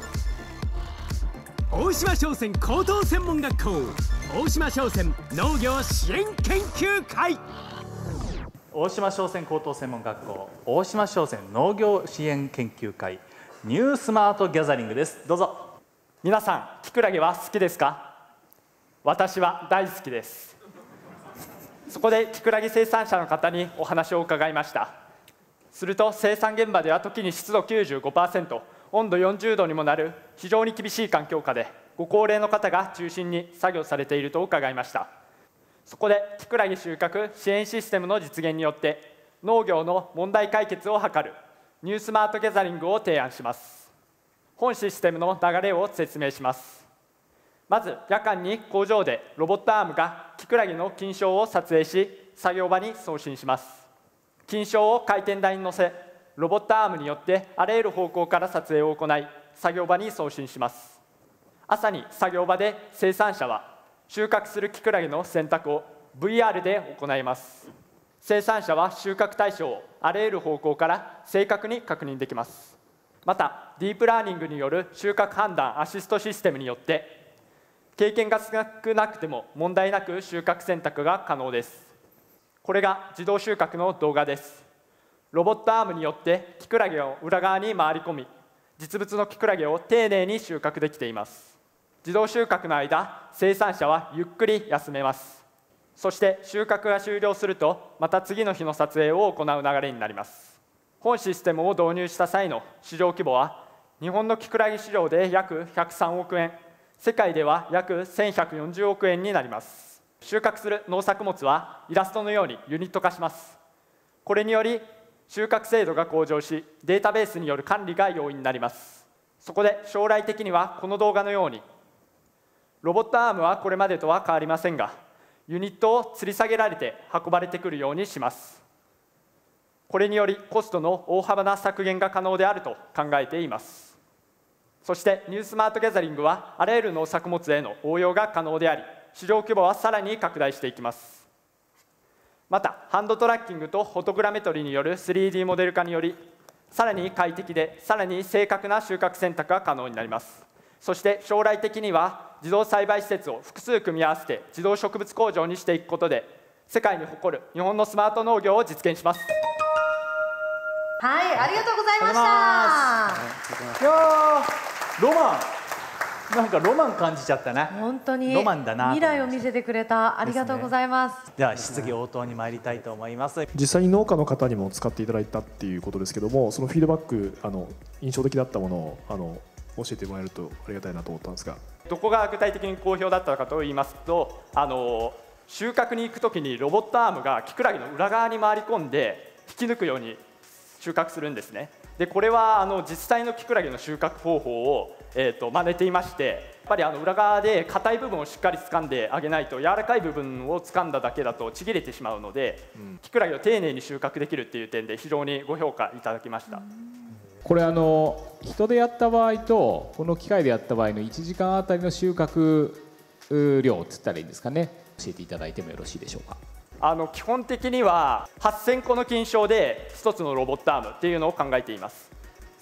大島商船高等専門学校大島商船農業支援研究会。 大島商船高等専門学校大島商船農業支援研究会ニュースマートギャザリングです。どうぞ。 皆さんキクラゲは好きですか。私は大好きです。そこでキクラゲ生産者の方にお話を伺いました。すると生産現場では時に湿度 きゅうじゅうごパーセント、温度よんじゅうどにもなる非常に厳しい環境下でご高齢の方が中心に作業されていると伺いました。そこでキクラゲ収穫支援システムの実現によって農業の問題解決を図るニュースマートギャザリングを提案します。本システムの流れを説明します。まず夜間に工場でロボットアームがキクラゲの菌床を撮影し作業場に送信します。菌床を回転台に乗せロボットアームによってあらゆる方向から撮影を行い作業場に送信します。朝に作業場で生産者は収穫するキクラゲの選択を ブイアール で行います。生産者は収穫対象をあらゆる方向から正確に確認できます。またディープラーニングによる収穫判断アシストシステムによって経験が少なくても問題なく収穫選択が可能です。これが自動収穫の動画です。ロボットアームによってキクラゲを裏側に回り込み実物のキクラゲを丁寧に収穫できています。自動収穫の間生産者はゆっくり休めます。そして収穫が終了するとまた次の日の撮影を行う流れになります。本システムを導入した際の市場規模は日本のキクラゲ市場で約ひゃくさんおくえん、世界では約せんひゃくよんじゅうおくえんになります。収穫する農作物はイラストのようにユニット化します。これにより収穫精度が向上しデータベースによる管理が容易になります。そこで将来的にはこの動画のようにロボットアームはこれまでとは変わりませんがユニットを吊り下げられて運ばれてくるようにします。これによりコストの大幅な削減が可能であると考えています。そしてニュースマートギャザリングはあらゆる農作物への応用が可能であり市場規模はさらに拡大していきます。またハンドトラッキングとフォトグラメトリによる スリーディー モデル化によりさらに快適でさらに正確な収穫選択が可能になります。そして将来的には自動栽培施設を複数組み合わせて自動植物工場にしていくことで世界に誇る日本のスマート農業を実現します。 はい、ありがとうございました。 いやロマン、なんかロマン感じちゃったね。 本当にロマンだな。 未来を見せてくれた。ありがとうございます。 では質疑応答に参りたいと思います。 実際に農家の方にも使っていただいたっていうことですけども、そのフィードバックあの印象的だったものをあの教えてもらえるとありがたいなと思ったんですが、 どこが具体的に好評だったかと言いますと、あの収穫に行くときにロボットアームがキクラゲの裏側に回り込んで引き抜くように収穫するんですね。でこれはあの実際のキクラゲの収穫方法を、えー、と真似ていまして、やっぱりあの裏側で硬い部分をしっかり掴んであげないと柔らかい部分を掴んだだけだとちぎれてしまうので、うん、キクラゲを丁寧に収穫できるっていう点で非常にご評価いただきました。 これあの人でやった場合とこの機械でやった場合のいちじかんあたりの収穫量って言ったらいいんですかね、教えていただいてもよろしいでしょうか。 あの基本的にははっせんこの菌床でひとつのロボットアームっていうのを考えています。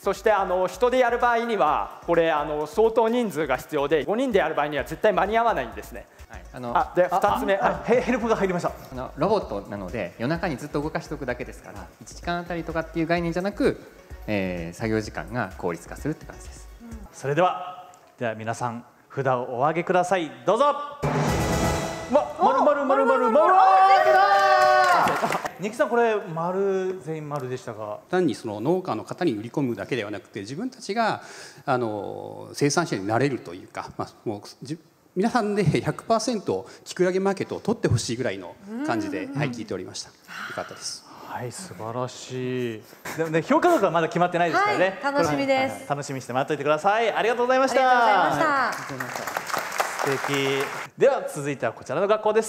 そしてあの人でやる場合にはこれあの相当人数が必要でごにんでやる場合には絶対間に合わないんですね。はい、あのあでふたつめあヘヘルプが入りました。 あのロボットなので夜中にずっと動かしておくだけですからいちじかんあたりとかっていう概念じゃなく、えー、作業時間が効率化するって感じです。うん、 それではでは皆さん札をお上げください。どうぞ。ま丸丸丸丸丸。ニキさんこれ丸全員丸でしたが、 単にその農家の方に売り込むだけではなくて自分たちがあの生産者になれるというか、まあ、もうじ皆さんで ひゃくパーセント キクラゲマーケットを取ってほしいぐらいの感じで、はい、聞いておりました。よかったです。はい、素晴らしい。でもね、評価額はまだ決まってないですからね。 はい、楽しみです、 はい、楽しみにして待っておいてください。ありがとうございました。 ありがとうございました。 素敵。では続いてはこちらの学校です。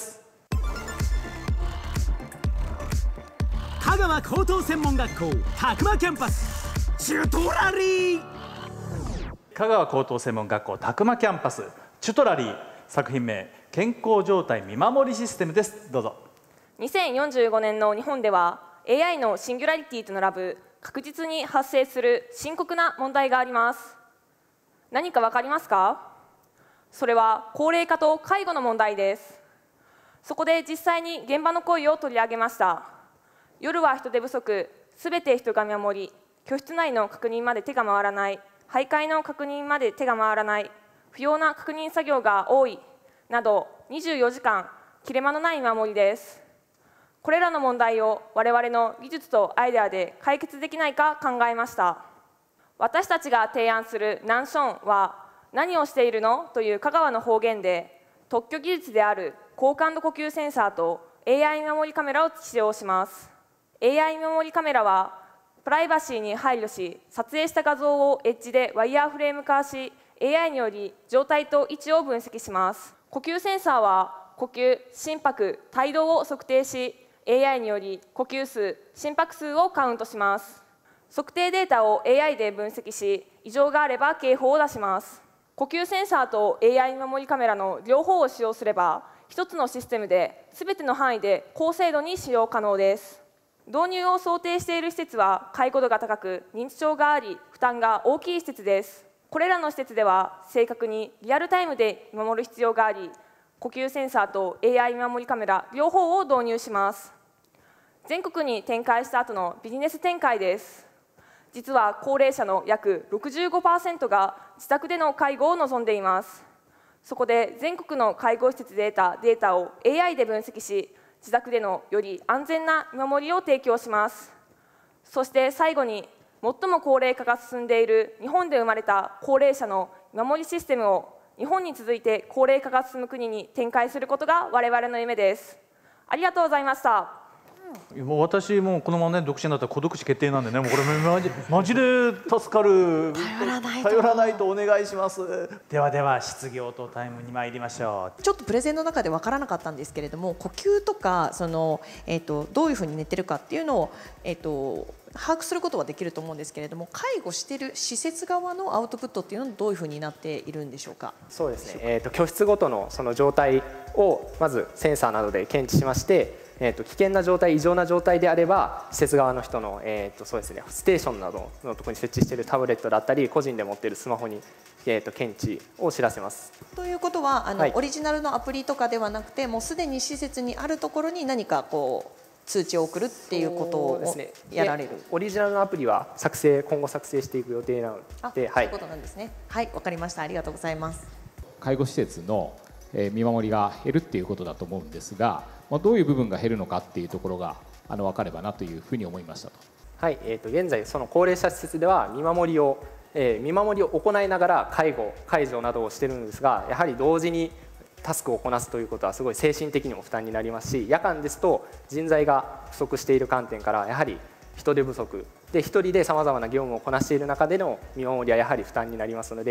香川高等専門学校詫間キャンパスチュトラリー。 香川高等専門学校詫間キャンパスチュトラリー、作品名健康状態見守りシステムです。どうぞ。 にせんよんじゅうごねんの日本では エーアイ のシンギュラリティと並ぶ確実に発生する深刻な問題があります。何か分かりますか？それは高齢化と介護の問題です。そこで実際に現場の声を取り上げました。夜は人手不足、すべて人が見守り、居室内の確認まで手が回らない、徘徊の確認まで手が回らない、不要な確認作業が多いなどにじゅうよじかん切れ間のない見守りです。これらの問題を我々の技術とアイデアで解決できないか考えました。私たちが提案するナンションは何をしているのという香川の方言で、特許技術である高感度呼吸センサーと エーアイ 見守りカメラを使用します。エーアイ 見守りカメラはプライバシーに配慮し、撮影した画像をエッジでワイヤーフレーム化し、エーアイ により状態と位置を分析します。呼吸センサーは呼吸、心拍、帯動を測定し、エーアイ により呼吸数、心拍数をカウントします。測定データを エーアイ で分析し、異常があれば警報を出します。呼吸センサーと エーアイ 見守りカメラの両方を使用すれば、一つのシステムで全ての範囲で高精度に使用可能です。導入を想定している施設は介護度が高く、認知症があり、負担が大きい施設です。これらの施設では正確にリアルタイムで見守る必要があり、呼吸センサーと エーアイ 見守りカメラ両方を導入します。全国に展開した後のビジネス展開です。実は高齢者の約 ろくじゅうごパーセント が自宅での介護を望んでいます。そこで全国の介護施設で得たデータを エーアイ で分析し、自宅でのより安全な見守りを提供します。そして最後に、最も高齢化が進んでいる日本で生まれた高齢者の見守りシステムを日本に続いて高齢化が進む国に展開することが我々の夢です。ありがとうございました。 もう私もこのままね独身だったら孤独死決定なんでね、もうこれマジマジで助かる。頼らないと頼らないとお願いします。ではでは質疑応答タイムに参りましょう。 ちょっとプレゼンの中で分からなかったんですけれども、呼吸とかその、えー、とどういうふうに寝てるかっていうのを、えー、と把握することはできると思うんですけれども、介護している施設側のアウトプットっていうのはどういうふうになっているんでしょうか。 そうですね、えー、と居室ごとのその状態をまずセンサーなどで検知しまして、えー、と危険な状態、異常な状態であれば施設側の人の、えーとそうですね、ステーションなどのところに設置しているタブレットだったり個人で持っているスマホに、えー、と検知を知らせます。 ということはあの、 はい、 オリジナルのアプリとかではなくて、もうすでに施設にあるところに何かこう通知を送るっていうことをやられる。 オリジナルのアプリは作成今後作成していく予定なので、 そういうことなんですね。はい、わかりました。ありがとうございます。 介護施設の見守りが減るっていうことだと思うんですが、まあ、どういう部分が減るのかっていうところがあの分かればなというふうに思いましたと。 はい、えー、と現在その高齢者施設では見守りを、えー、見守りを行いながら介護介助などをしているんですが、やはり同時にタスクをこなすということはすごい精神的にも負担になりますし、夜間ですと人材が不足している観点からやはり人手不足で、一人でさまざまな業務をこなしている中での見守りはやはり負担になりますので、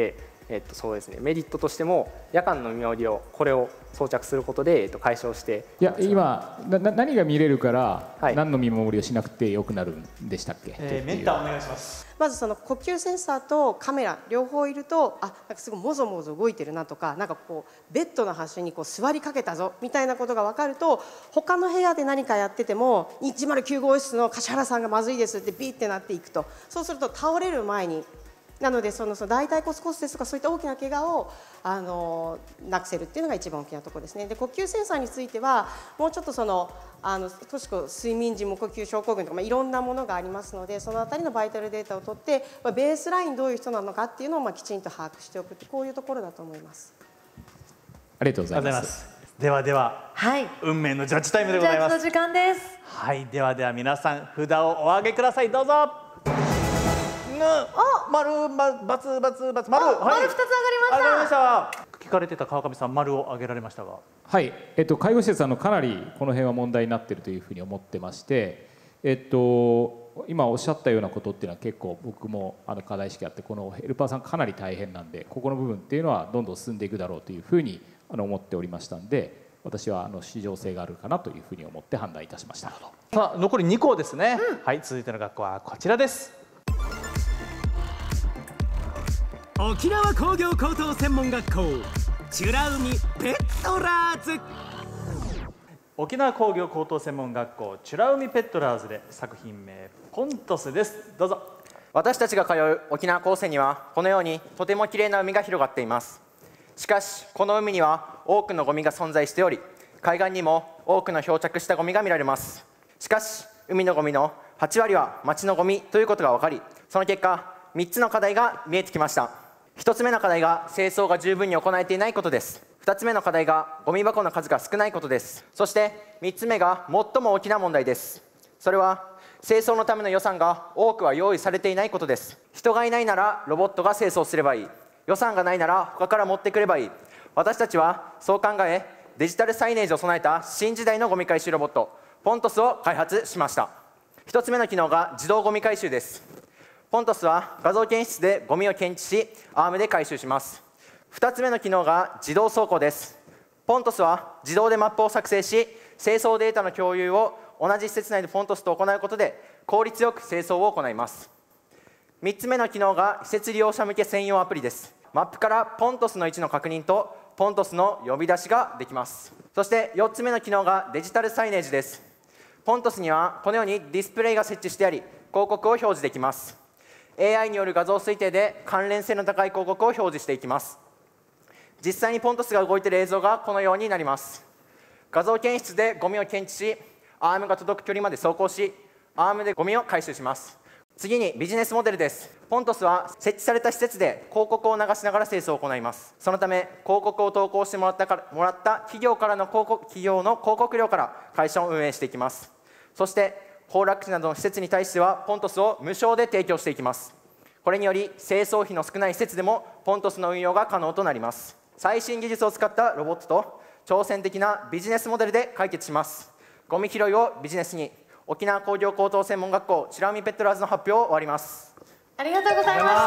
えっと、そうですね、メリットとしても夜間の見守りをこれを装着することで、えっと、解消して。 いや今な何が見れるから、はい、何の見守りをしなくてよくなるんでしたっけ？ えー、メンターお願いします。 まずその呼吸センサーとカメラ両方いると、あ、なんかすごいもぞもぞ動いてるなとか、なんかこうベッドの端にこう座りかけたぞみたいなことが分かると、他の部屋で何かやっててもいちまるきゅう号室の樫原さんがまずいですってビーってなっていくと、そうすると倒れる前に。なのでそのその大腿骨骨折とかそういった大きな怪我をあのなくせるっていうのが一番大きなところですね。で呼吸センサーについてはもうちょっとそのあの少しこう睡眠時無呼吸症候群とか、まあ、いろんなものがありますので、そのあたりのバイタルデータを取って、まあ、ベースラインどういう人なのかっていうのをまあきちんと把握しておくって、こういうところだと思います。 ありがとうございます。 ではでは、はい、運命のジャッジタイムでございます。 ジャッジの時間です。 はい、ではでは皆さん札をお上げください。どうぞ。丸、ま、バツバツバツ丸、 はい、丸ふたつ上がりました。 聞かれてた川上さん、丸を上げられましたが、 はい、えっと、介護施設はのかなりこの辺は問題になっているというふうに思ってまして、えっと、今おっしゃったようなことっていうのは結構僕もあの課題意識あって、このヘルパーさんかなり大変なんで、ここの部分っていうのはどんどん進んでいくだろうというふうにあの思っておりましたんで、私はあの市場性があるかなというふうに思って判断いたしました。 さあ残りに校ですね、うん、はい、続いての学校はこちらです。 沖縄工業高等専門学校美ら海ペットラーズ。 沖縄工業高等専門学校美ら海ペットラーズで作品名ポントスです。どうぞ。 私たちが通う沖縄高専にはこのようにとてもきれいな海が広がっています。しかしこの海には多くのゴミが存在しており、海岸にも多くの漂着したゴミが見られます。しかし海のゴミのはち割は町のゴミということが分かり、その結果みっつの課題が見えてきました。ひとつめの課題が清掃が十分に行えていないことです。ふたつめの課題がゴミ箱の数が少ないことです。そしてみっつめが最も大きな問題です。それは清掃のための予算が多くは用意されていないことです。人がいないならロボットが清掃すればいい、予算がないなら他から持ってくればいい。私たちはそう考え、デジタルサイネージを備えた新時代のゴミ回収ロボットポントスを開発しました。ひとつめの機能が自動ゴミ回収です。ポントスは画像検出でゴミを検知しアームで回収します。ふたつめの機能が自動走行です。ポントスは自動でマップを作成し、清掃データの共有を同じ施設内でポントスと行うことで効率よく清掃を行います。みっつめの機能が施設利用者向け専用アプリです。マップからポントスの位置の確認とポントスの呼び出しができます。そしてよっつめの機能がデジタルサイネージです。ポントスにはこのようにディスプレイが設置してあり、広告を表示できます。エーアイ による画像推定で関連性の高い広告を表示していきます。実際にポントスが動いている映像がこのようになります。画像検出でゴミを検知し、アームが届く距離まで走行し、アームでゴミを回収します。次にビジネスモデルです。ポントスは設置された施設で広告を流しながら清掃を行います。そのため広告を投稿してもらったからもらった企業からの広告企業の広告料から会社を運営していきます。そして崩落地などの施設に対してはポントスを無償で提供していきます。これにより清掃費の少ない施設でもポントスの運用が可能となります。最新技術を使ったロボットと挑戦的なビジネスモデルで解決します。ゴミ拾いをビジネスに。沖縄工業高等専門学校美ら海ペットラーズの発表を終わります。 ありがとうございました。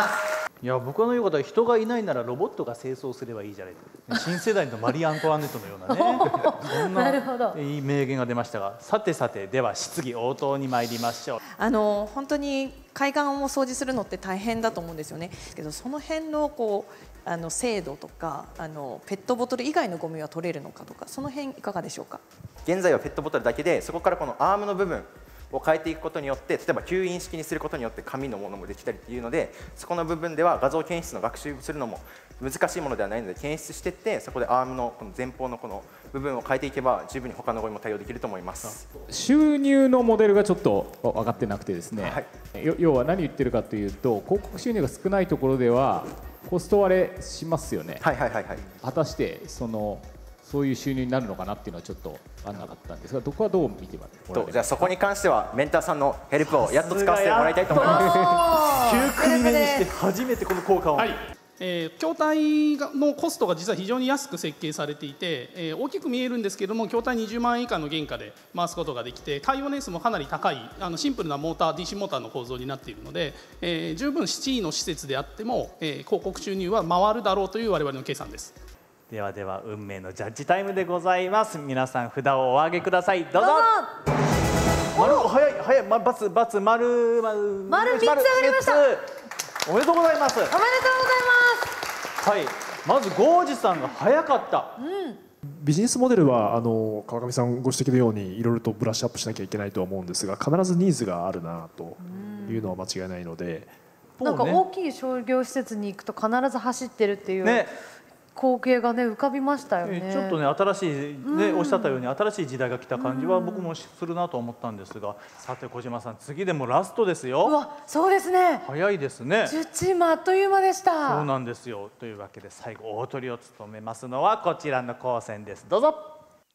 いや、僕の言うことは人がいないならロボットが清掃すればいいじゃないか。新世代のマリー・アントワネットのようなねそんないい名言が出ましたが、さてさて、では質疑応答に参りましょう。 あの本当に海岸を掃除するのって大変だと思うんですよね。けどその辺のこうあの精度とか、あのペットボトル以外のゴミは取れるのかとか、その辺いかがでしょうか。 現在はペットボトルだけで、そこからこのアームの部分を変えていくことによって、例えば吸引式にすることによって紙のものもできたりっていうので、そこの部分では画像検出の学習するのも難しいものではないので、検出していって、そこでアームのこの前方のこの部分を変えていけば十分に他のゴミも対応できると思います。 収入のモデルがちょっと分かってなくてですね、はい、要は何言ってるかというと、広告収入が少ないところではコスト割れしますよね。 はいはいはいはい。 果たしてそのそういう収入になるのかなっていうのはちょっと分からなかったんですが、どこはどう見てもらえる？じゃあそこに関してはメンターさんのヘルプをやっと使わせてもらいたいと思います。 きゅう組目にして初めてこの効果を。はい、 えー、筐体のコストが実は非常に安く設計されていて、えー、大きく見えるんですけれども、筐体にじゅうまんえん以下の原価で回すことができて、耐用年数もかなり高いあのシンプルなモーター ディーシー モーターの構造になっているので、えー、十分 シティ の施設であっても、えー、広告収入は回るだろうという我々の計算です。 ではでは運命のジャッジタイムでございます。皆さん札をお上げください。どうぞ。丸、早い早い、ま、バツバツ丸丸丸三つ上がりました。 おめでとうございます。おめでとうございます。はい、まずゴージさんが早かった。 うん、 ビジネスモデルはあの川上さんご指摘のようにいろいろとブラッシュアップしなきゃいけないとは思うんですが、必ずニーズがあるなというのは間違いないので、 なんか大きい商業施設に行くと必ず走ってるっていう、ね、光景がね浮かびましたよね。 ちょっとね新しいね、おっしゃったように新しい時代が来た感じは僕もするなと思ったんですが、さて小島さん、次でもラストですよ。 うわ、そうですね。 早いですね。 じゅうチームあっという間でした。 そうなんですよ。というわけで最後大トリを務めますのはこちらの高専です。どうぞ。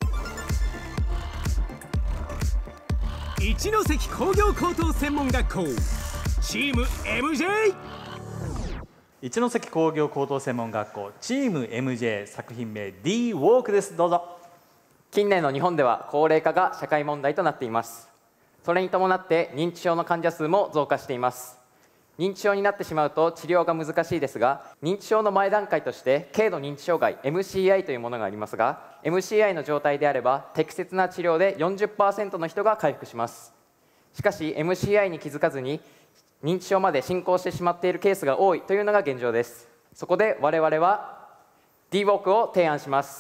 一関工業高等専門学校チーム エムジェー。 一関工業高等専門学校チーム エムジェー、 作品名 D ウォークです。どうぞ。 近年の日本では高齢化が社会問題となっています。それに伴って認知症の患者数も増加しています。認知症になってしまうと治療が難しいですが、認知症の前段階として軽度認知障害 エムシーアイ というものがありますが、 エムシーアイ の状態であれば適切な治療で よんじゅっパーセント の人が回復します。しかし エムシーアイ に気づかずに認知症まで進行してしまっているケースが多いというのが現状です。そこで我々は D ウォークを提案します。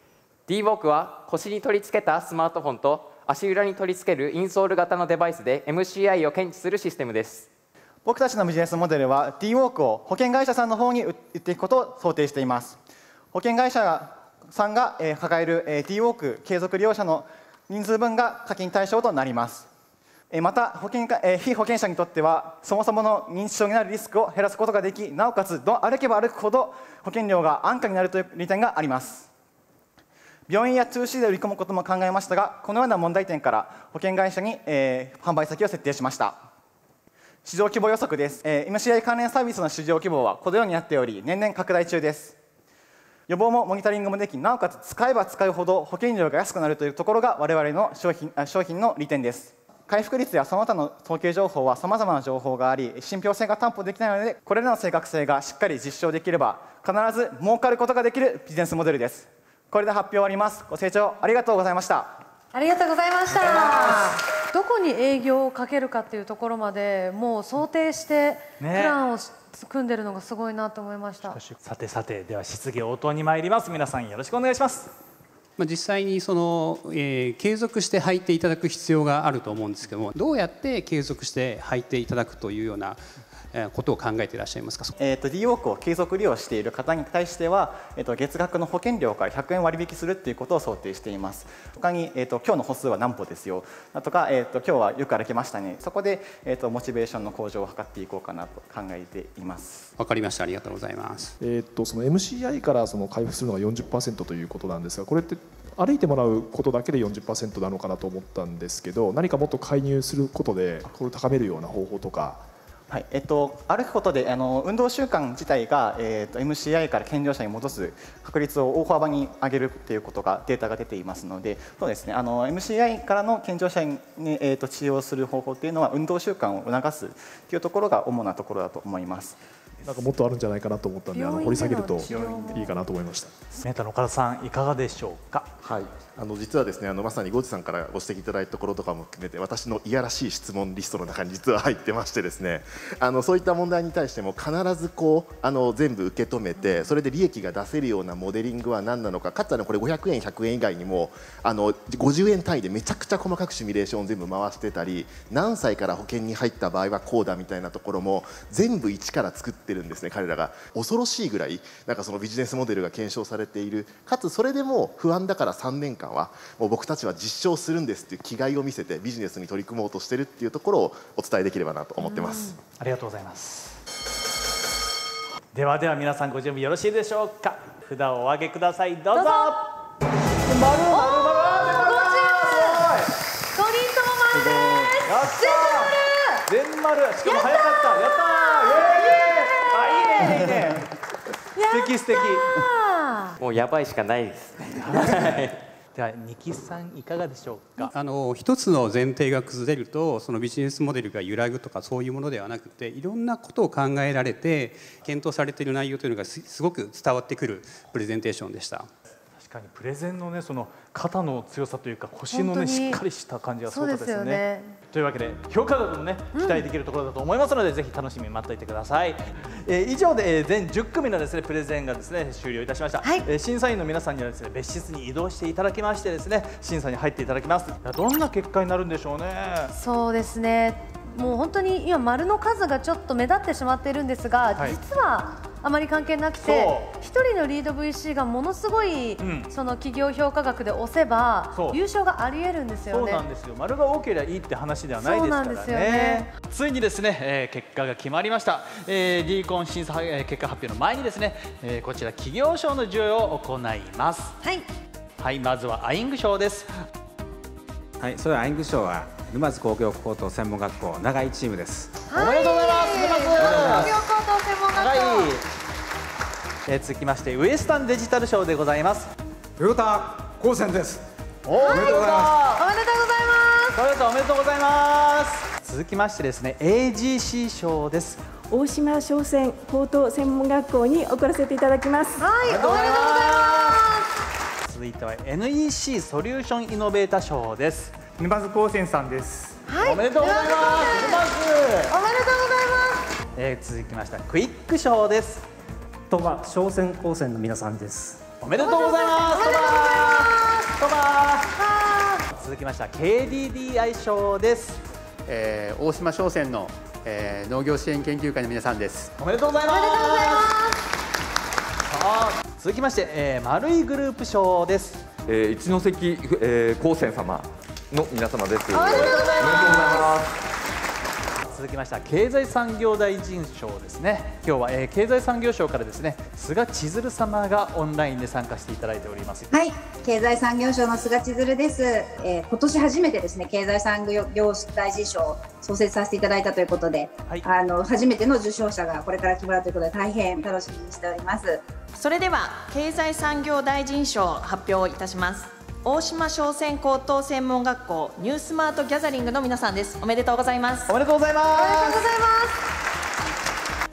D ウォークは腰に取り付けたスマートフォンと足裏に取り付けるインソール型のデバイスで エムシーアイ を検知するシステムです。 僕たちのビジネスモデルは D ウォークを保険会社さんの方に売っていくことを想定しています。保険会社さんが抱える D ウォーク継続利用者の人数分が課金対象となります。また保険か非保険者にとってはそもそもの認知症になるリスクを減らすことができ、なおかつ歩けば歩くほど保険料が安価になるという利点があります。病院や ツーシー で売り込むことも考えましたが、このような問題点から保険会社に、えー、販売先を設定しました。市場規模予測です。えー、エムシーアイ 関連サービスの市場規模はこのようになっており、年々拡大中です。予防もモニタリングもでき、なおかつ使えば使うほど保険料が安くなるというところが我々の商品、商品の利点です。回復率やその他の統計情報はさまざまな情報があり、信憑性が担保できないので、これらの正確性がしっかり実証できれば必ず儲かることができるビジネスモデルです。これで発表終わります。ご清聴ありがとうございました。 ありがとうございました。どこに営業をかけるかっていうところまでもう想定してプランを組んでるのがすごいなと思いました。 さてさて、では質疑応答に参ります。皆さんよろしくお願いします。 まあ実際にその、えー、継続して履いていただく必要があると思うんですけども、どうやって継続して履いていただくというようなことを考えていらっしゃいますか。 えーと、D ウォークを継続利用している方に対しては、えーと、月額の保険料からひゃくえん割引するということを想定しています。他に、えーと、今日の歩数は何歩ですよだとか、えーと、今日はよく歩けましたね、そこで、えーと、モチベーションの向上を図っていこうかなと考えています。 わかりました。ありがとうございます。 えーと、その エムシーアイ からその回復するのが よんじゅっパーセント ということなんですが、これって歩いてもらうことだけで よんじゅっパーセント なのかなと思ったんですけど、何かもっと介入することでこれを高めるような方法とか。 はいえっと、歩くことであの運動習慣自体が、えっと、エムシーアイ から健常者に戻す確率を大幅に上げるということがデータが出ていますので、そうですね、あの エムシーアイ からの健常者に、えっと、治療する方法というのは運動習慣を促すというところが主なところだと思います。 なんかもっとあるんじゃないかなと思ったんで、あの掘り下げるといいかなと思いました。 メンターの岡田さんいかがでしょうか。 はい、あの実はですね、あのまさにゴジさんからご指摘いただいたところとかも含めて、私のいやらしい質問リストの中に実は入ってましてですね、あのそういった問題に対しても必ずこうあの全部受け止めて、それで利益が出せるようなモデリングは何なのか、かつあのこれごひゃくえんひゃくえん以外にもあのごじゅうえん単位でめちゃくちゃ細かくシミュレーションを全部回してたり、何歳から保険に入った場合はこうだみたいなところも全部一から作ってるんですね、彼らが。恐ろしいぐらいなんかそのビジネスモデルが検証されている、かつそれでも不安だからさんねんかんはもう僕たちは実証するんですっていう気概を見せてビジネスに取り組もうとしているっていうところをお伝えできればなと思ってます。 ありがとうございます。ではでは皆さんご準備よろしいでしょうか。札をお上げください。どうぞ。どうぞ。丸丸丸ごにんとも丸です。 全丸。全丸。しかも早かった。やったー。イエーイ。あ、いいねいいね。 敵素敵。 もうやばいしかないですね。 では二木さんいかがでしょうか。 あの一つの前提が崩れるとそのビジネスモデルが揺らぐとかそういうものではなくていろんなことを考えられて検討されている内容というのがすすごく伝わってくるプレゼンテーションでした。 確かにプレゼンのねその肩の強さというか腰のねしっかりした感じがすごかったですよね。というわけで評価額もね期待できるところだと思いますので、うん、ぜひ楽しみに待っておいてください。えー、以上で、えー、全じゅっ組のですねプレゼンがですね終了いたしました。はい、えー、審査員の皆さんにはですね別室に移動していただきましてですね審査に入っていただきます。どんな結果になるんでしょうね。 そうですね。もう本当に今丸の数がちょっと目立ってしまっているんですが、はい、実はあまり関係なくてひとりのリード ブイシー がものすごい、うん、その企業評価額で押せば優勝があり得るんですよね。 そうなんですよ。丸が多ければいいって話ではないですからね。ねついにですね、えー、結果が決まりました。えー、ディーコン審査、えー、結果発表の前にですね、えー、こちら企業賞の授与を行います。はい、はい、まずはアイング賞です。 はい、それはアイング賞は沼津工業高等専門学校長井チームです。 はい、おめでとうございます。沼津工業高等専門学校。はい、えー、続きましてウエスタンデジタル賞でございます。 トヨタ高専です。 おめでとうございます。 おめでとうございます。 トヨタおめでとうございます。続きましてですね エージーシー 賞です。 大島商船高等専門学校に送らせていただきます。 はい、おめでとうございます。 続いては エヌイーシー ソリューションイノベータ賞です。 沼津高専さんです。 はい、おめでとうございます。沼津おめでとうございます。 えー、続きましたクイック賞です。 鳥羽商船高専の皆さんです。 おめでとうございます。 おめでとうございます。 鳥羽。続きました ケーディーディーアイ 賞です。 えー、大島商船の、えー、農業支援研究会の皆さんです。 おめでとうございます。おめでとうございます。さあ続きまして、えー、丸いグループ賞です。 えー、一関、えー、高専様の皆様です。 おめでとうございます。 続きました経済産業大臣賞ですね。今日は、えー、経済産業省からですね菅千鶴様がオンラインで参加していただいております。 はい、経済産業省の菅千鶴です。えー、今年初めてですね経済産業大臣賞を創設させていただいたということで、はい、あの初めての受賞者がこれから決まるということで大変楽しみにしております。 それでは経済産業大臣賞を発表いたします。大島商船高等専門学校ニュースマートギャザリングの皆さんです。おめでとうございます。 おめでとうございます。 おめでとうございます。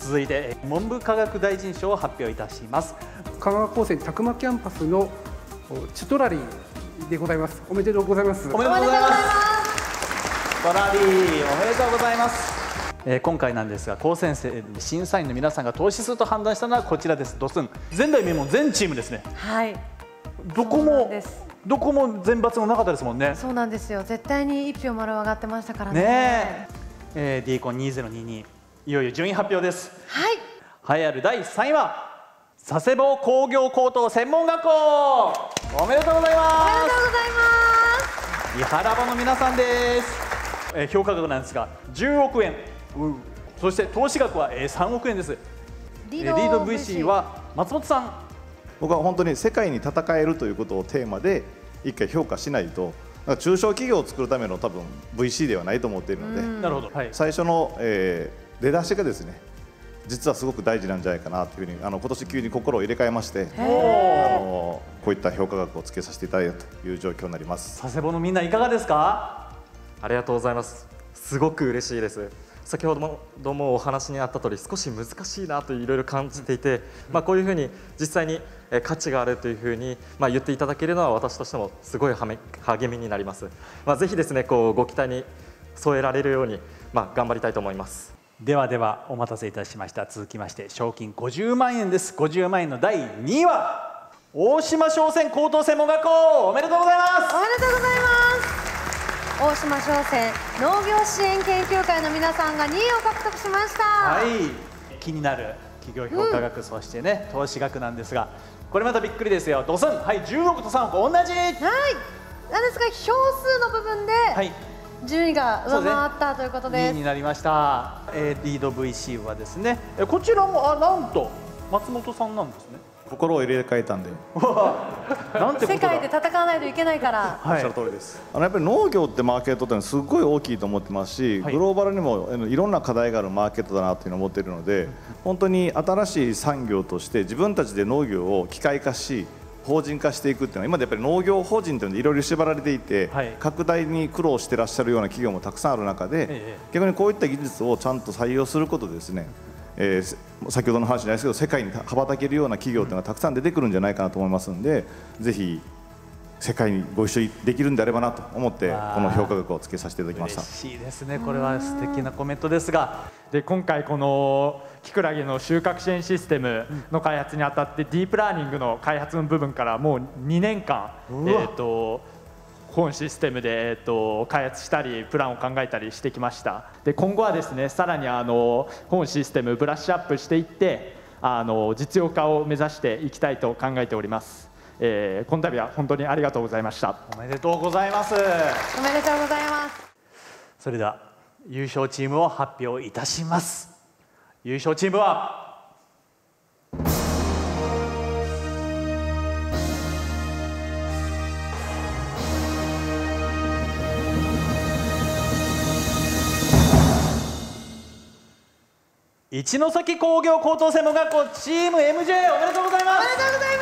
続いて文部科学大臣賞を発表いたします。 香川高専宅間キャンパスのチュトラリーでございます。おめでとうございます。 おめでとうございます。チュトラリーおめでとうございます。えー、今回なんですが高専生審査員の皆さんが投資すると判断したのはこちらです。ドスン前代未聞全チームですね。 はい、 どこもどこも選抜のなかったですもんね。 そうなんですよ。絶対に一票丸上がってましたからね。 ねえー、ディーコンにせんにじゅうにいよいよ順位発表です。 はい。 栄えあるだいさんいは佐世保工業高等専門学校。おめでとうございます。おめでとうございます。伊原場の皆さんです。えー、評価額なんですがじゅうおくえん、うん、そして投資額はさんおくえんです。リード ブイシー は松本さん。 僕は本当に世界に戦えるということをテーマで一回評価しないと中小企業を作るための多分 ブイシー ではないと思っているので、 なるほど、はい、 最初の、えー、出だしがですね実はすごく大事なんじゃないかなというふうにあの今年急に心を入れ替えましてあのこういった評価額をつけさせていただいたという状況になります。 佐世保のみんないかがですか？ ありがとうございます。すごく嬉しいです。先ほどもお話にあった通り少し難しいなといろいろ感じていて、まあ、こういうふうに実際に価値があるというふうにまあ言っていただけるのは私としてもすごい励みになります。まあ、ぜひですねこうご期待に添えられるようにまあ頑張りたいと思います。 ではではお待たせいたしました。続きまして賞金ごじゅうまんえんです。ごじゅうまんえんのだいにいは大島商船高等専門学校。おめでとうございます。 おめでとうございます。大島商船農業支援研究会の皆さんがにいを獲得しました。 はい、気になる企業評価額、うん、そしてね投資額なんですがこれまたびっくりですよ。ドスン、はい、じゅうおくとさんおく同じ。はい、 なんですが票数の部分で、はい、順位が上回ったということです。 にいになりました。えー、リード ブイシー はですねこちらもあなんと松本さんなんですね。 心を入れ替えたんで。 なんてことだ。 世界で戦わないといけないから。 おっしゃる通りです。あのやっぱり農業ってマーケットってのはすごい大きいと思ってますし、 はい、 グローバルにもいろんな課題があるマーケットだなというのを思っているので、本当に新しい産業として自分たちで農業を機械化し法人化していくっていうのは、今までやっぱり農業法人というのでいろいろ縛られていて、はい、拡大に苦労してらっしゃるような企業もたくさんある中で、ええ、逆にこういった技術をちゃんと採用することでですね、えー、先ほどの話じゃないですけど世界に羽ばたけるような企業というのがたくさん出てくるんじゃないかなと思いますので、ぜひ世界にご一緒できるんであればなと思ってこの評価額をつけさせていただきました。 嬉しいですね。これは素敵なコメントですが、 で今回このキクラゲの収穫支援システムの開発にあたってディープラーニングの開発の部分からもうにねんかん、えーと本システムで、えー、と開発したりプランを考えたりしてきました。で今後はですね、さらにあの本システムブラッシュアップしていってあの実用化を目指していきたいと考えております。えー、この度は本当にありがとうございました。 おめでとうございます。 おめでとうございます。 それでは優勝チームを発表いたします。優勝チームは一関工業高等専門学校チーム エムジェー おめでとうございます。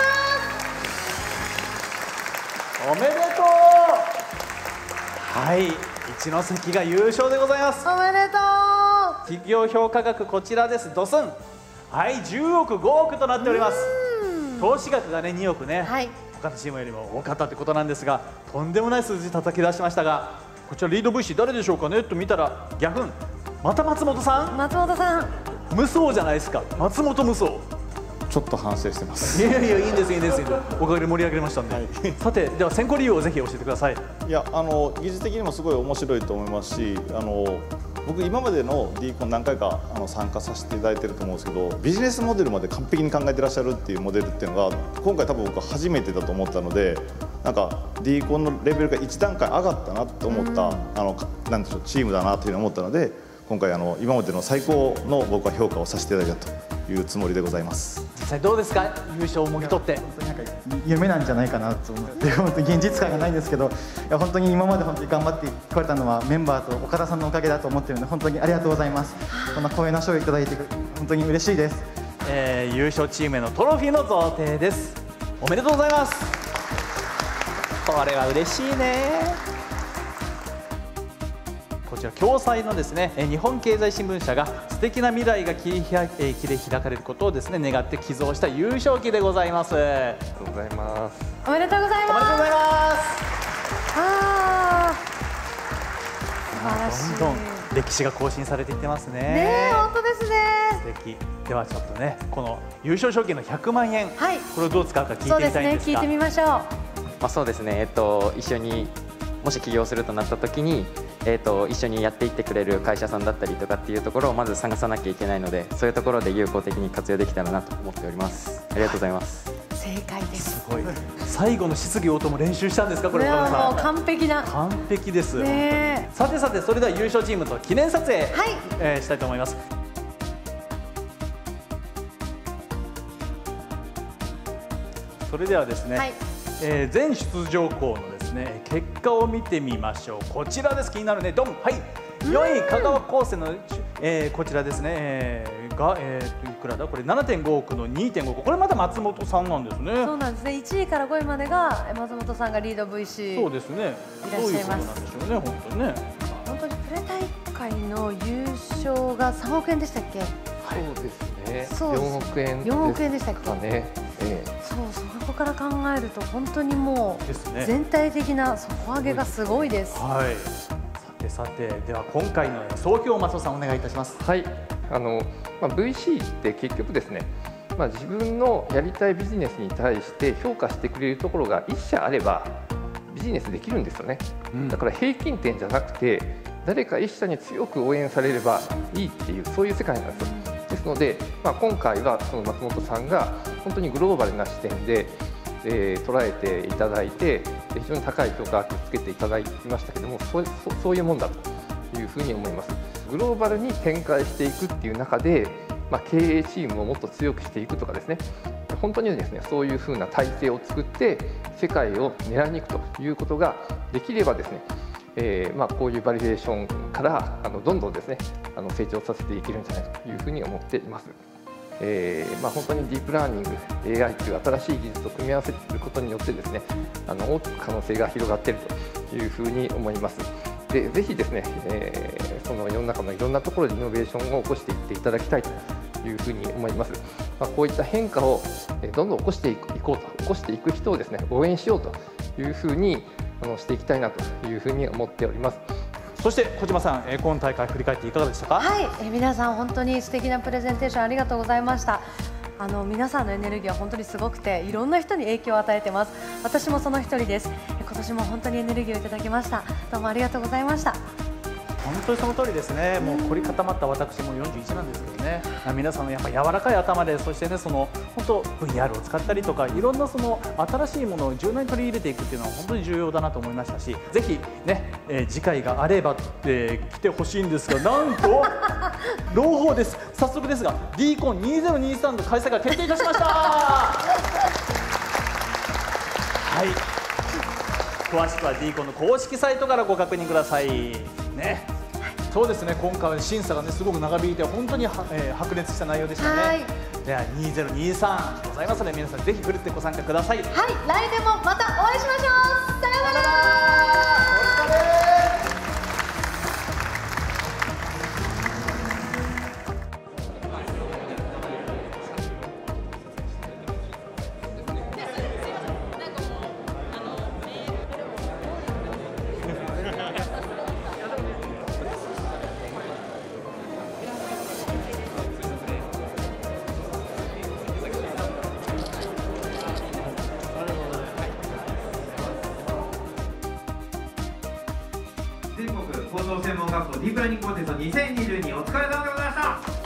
おめでとうございます。おめでとう。はい、一関が優勝でございます。 おめでとう。 企業評価額こちらです。ドスン。はい、じゅうおくごおくとなっております。投資額がねにおくね、はい、他のチームよりも多かったということなんですが、とんでもない数字叩き出しましたが、こちらリード ブイシー 誰でしょうかねと見たらギャフン、また松本さん。 松本さん。 無双じゃないですか。松本無双。 ちょっと反省してます。 いやいや、いいんですいいんです。おかげで盛り上げましたんで、はい、さてでは選考理由をぜひ教えてください。 いや、あの技術的にもすごい面白いと思いますし、あの僕今までの ディーコン 何回かあの参加させていただいてると思うんですけど、ビジネスモデルまで完璧に考えてらっしゃるっていうモデルっていうのが今回多分僕初めてだと思ったので、なんか ディーコン のレベルが一段階上がったなと思った、うん、あのなんでしょう、チームだなというふうに思ったので、今回あの今までの最高の僕は評価をさせていただいたというつもりでございます。 実際どうですか、優勝をもぎ取って。 本当になんか夢なんじゃないかなと思って、本当に現実感がないんですけど、いや本当に今まで本当に頑張ってこれたのはメンバーと岡田さんのおかげだと思っているので、本当にありがとうございます。こんな光栄な賞をいただいて本当に嬉しいです。 えー、優勝チームへのトロフィーの贈呈です。おめでとうございます。これは嬉しいね。こちら共催のですね、日本経済新聞社が素敵な未来が切り開かれることをですね願って寄贈した優勝旗でございます。ありがとうございます。 おめでとうございます。 おめでとうございます。 ああ、素晴らしい。 どんどん歴史が更新されていってますね。 ねえ、本当ですね。 素敵。ではちょっとね、この優勝賞金のひゃくまんえん、はい、これをどう使うか聞いてみたいんですが。そうですね、聞いてみましょう。 まあそうですね、えっと一緒にもし起業するとなった時に、えー、と一緒にやっていってくれる会社さんだったりとかっていうところをまず探さなきゃいけないので、そういうところで有効的に活用できたらなと思っております。ありがとうございます。 正解です。 すごい。最後の質疑応答も練習したんですか、これ。 ね、もう完璧な。 完璧です。ね、さてさて、それでは優勝チームと記念撮影、はい、えー、したいと思います。それではですね、はい、えー、全出場校のですね結果を見てみましょう。こちらです。気になるね。ドン。はい。よんい香川高専の、えー、こちらですね、えー、が、えー、といくらだこれ ななてんごおくの にてんごおく、これまた松本さんなんですね。 そうなんですね。いちいからごいまでが松本さんがリード ブイシー。 そうですね。 いらっしゃいます。 そういうことなんでしょうね、本当にね。 本当にプレ大会の優勝がさんおくえんでしたっけ？ そうですね。 そうよんおくえん。 よんおくえんでしたっけ？ ね。ええ、 そうそこから考えると本当にもう全体的な底上げがすごいです。 はい。さてさて、では今回の総評を松尾さんお願いいたします。 はい。あのまあ ブイシー って結局ですね、まあ自分のやりたいビジネスに対して評価してくれるところが一社あればビジネスできるんですよね。うん、だから平均点じゃなくて誰か一社に強く応援されればいいっていうそういう世界なんですよ。ですので、まあ、今回はその松本さんが本当にグローバルな視点で、えー、捉えていただいて非常に高い評価をつけていただきましたけども、そう、そういうもんだというふうに思います。グローバルに展開していくっていう中で、まあ、経営チームをもっと強くしていくとかですね、 本当にですねそういうふうな体制を作って世界を狙いに行くということができればですね、えーまあ、こういうバリデーションからあのどんどんですねあの成長させていけるんじゃないかというふうに思っています。えーまあ、本当にディープラーニング エーアイ という新しい技術を組み合わせていることによってですねあの大きく可能性が広がっているというふうに思います。でぜひですね、えー、その世の中のいろんなところでイノベーションを起こしていっていただきたいというふうに思います。まあ、こういった変化をどんどん起こしていこうと起こしていく人をですね応援しようというふうにあのしていきたいなというふうに思っております。 そして小島さん、今大会振り返っていかがでしたか？ はい、え皆さん本当に素敵なプレゼンテーションありがとうございました。あの皆さんのエネルギーは本当にすごくていろんな人に影響を与えてます。私もその一人です。今年も本当にエネルギーをいただきました。どうもありがとうございました。 本当にその通りですね。もう凝り固まった私もよんじゅういちなんですけどね、皆さんのやっぱ柔らかい頭で、そしてねその本当 ブイアール を使ったりとかいろんなその新しいものを柔軟に取り入れていくっていうのは本当に重要だなと思いましたし、ぜひね、えー、次回があればって来てほしいんですが、なんと朗報です。早速ですが ディーコンにせんにじゅうさんの開催が決定いたしました。はい、詳しくは ディーコンの公式サイトからご確認くださいね。そうですね、今回は審査がねすごく長引いて本当には、えー、白熱した内容でしたね。ではにせんにじゅうさんございますので皆さんぜひふるってご参加ください。 はい、来年もまたお会いしましょう。さようなら。 全国高等専門学校ディープラーニングコンテストにせんにじゅうにお疲れ様でございました。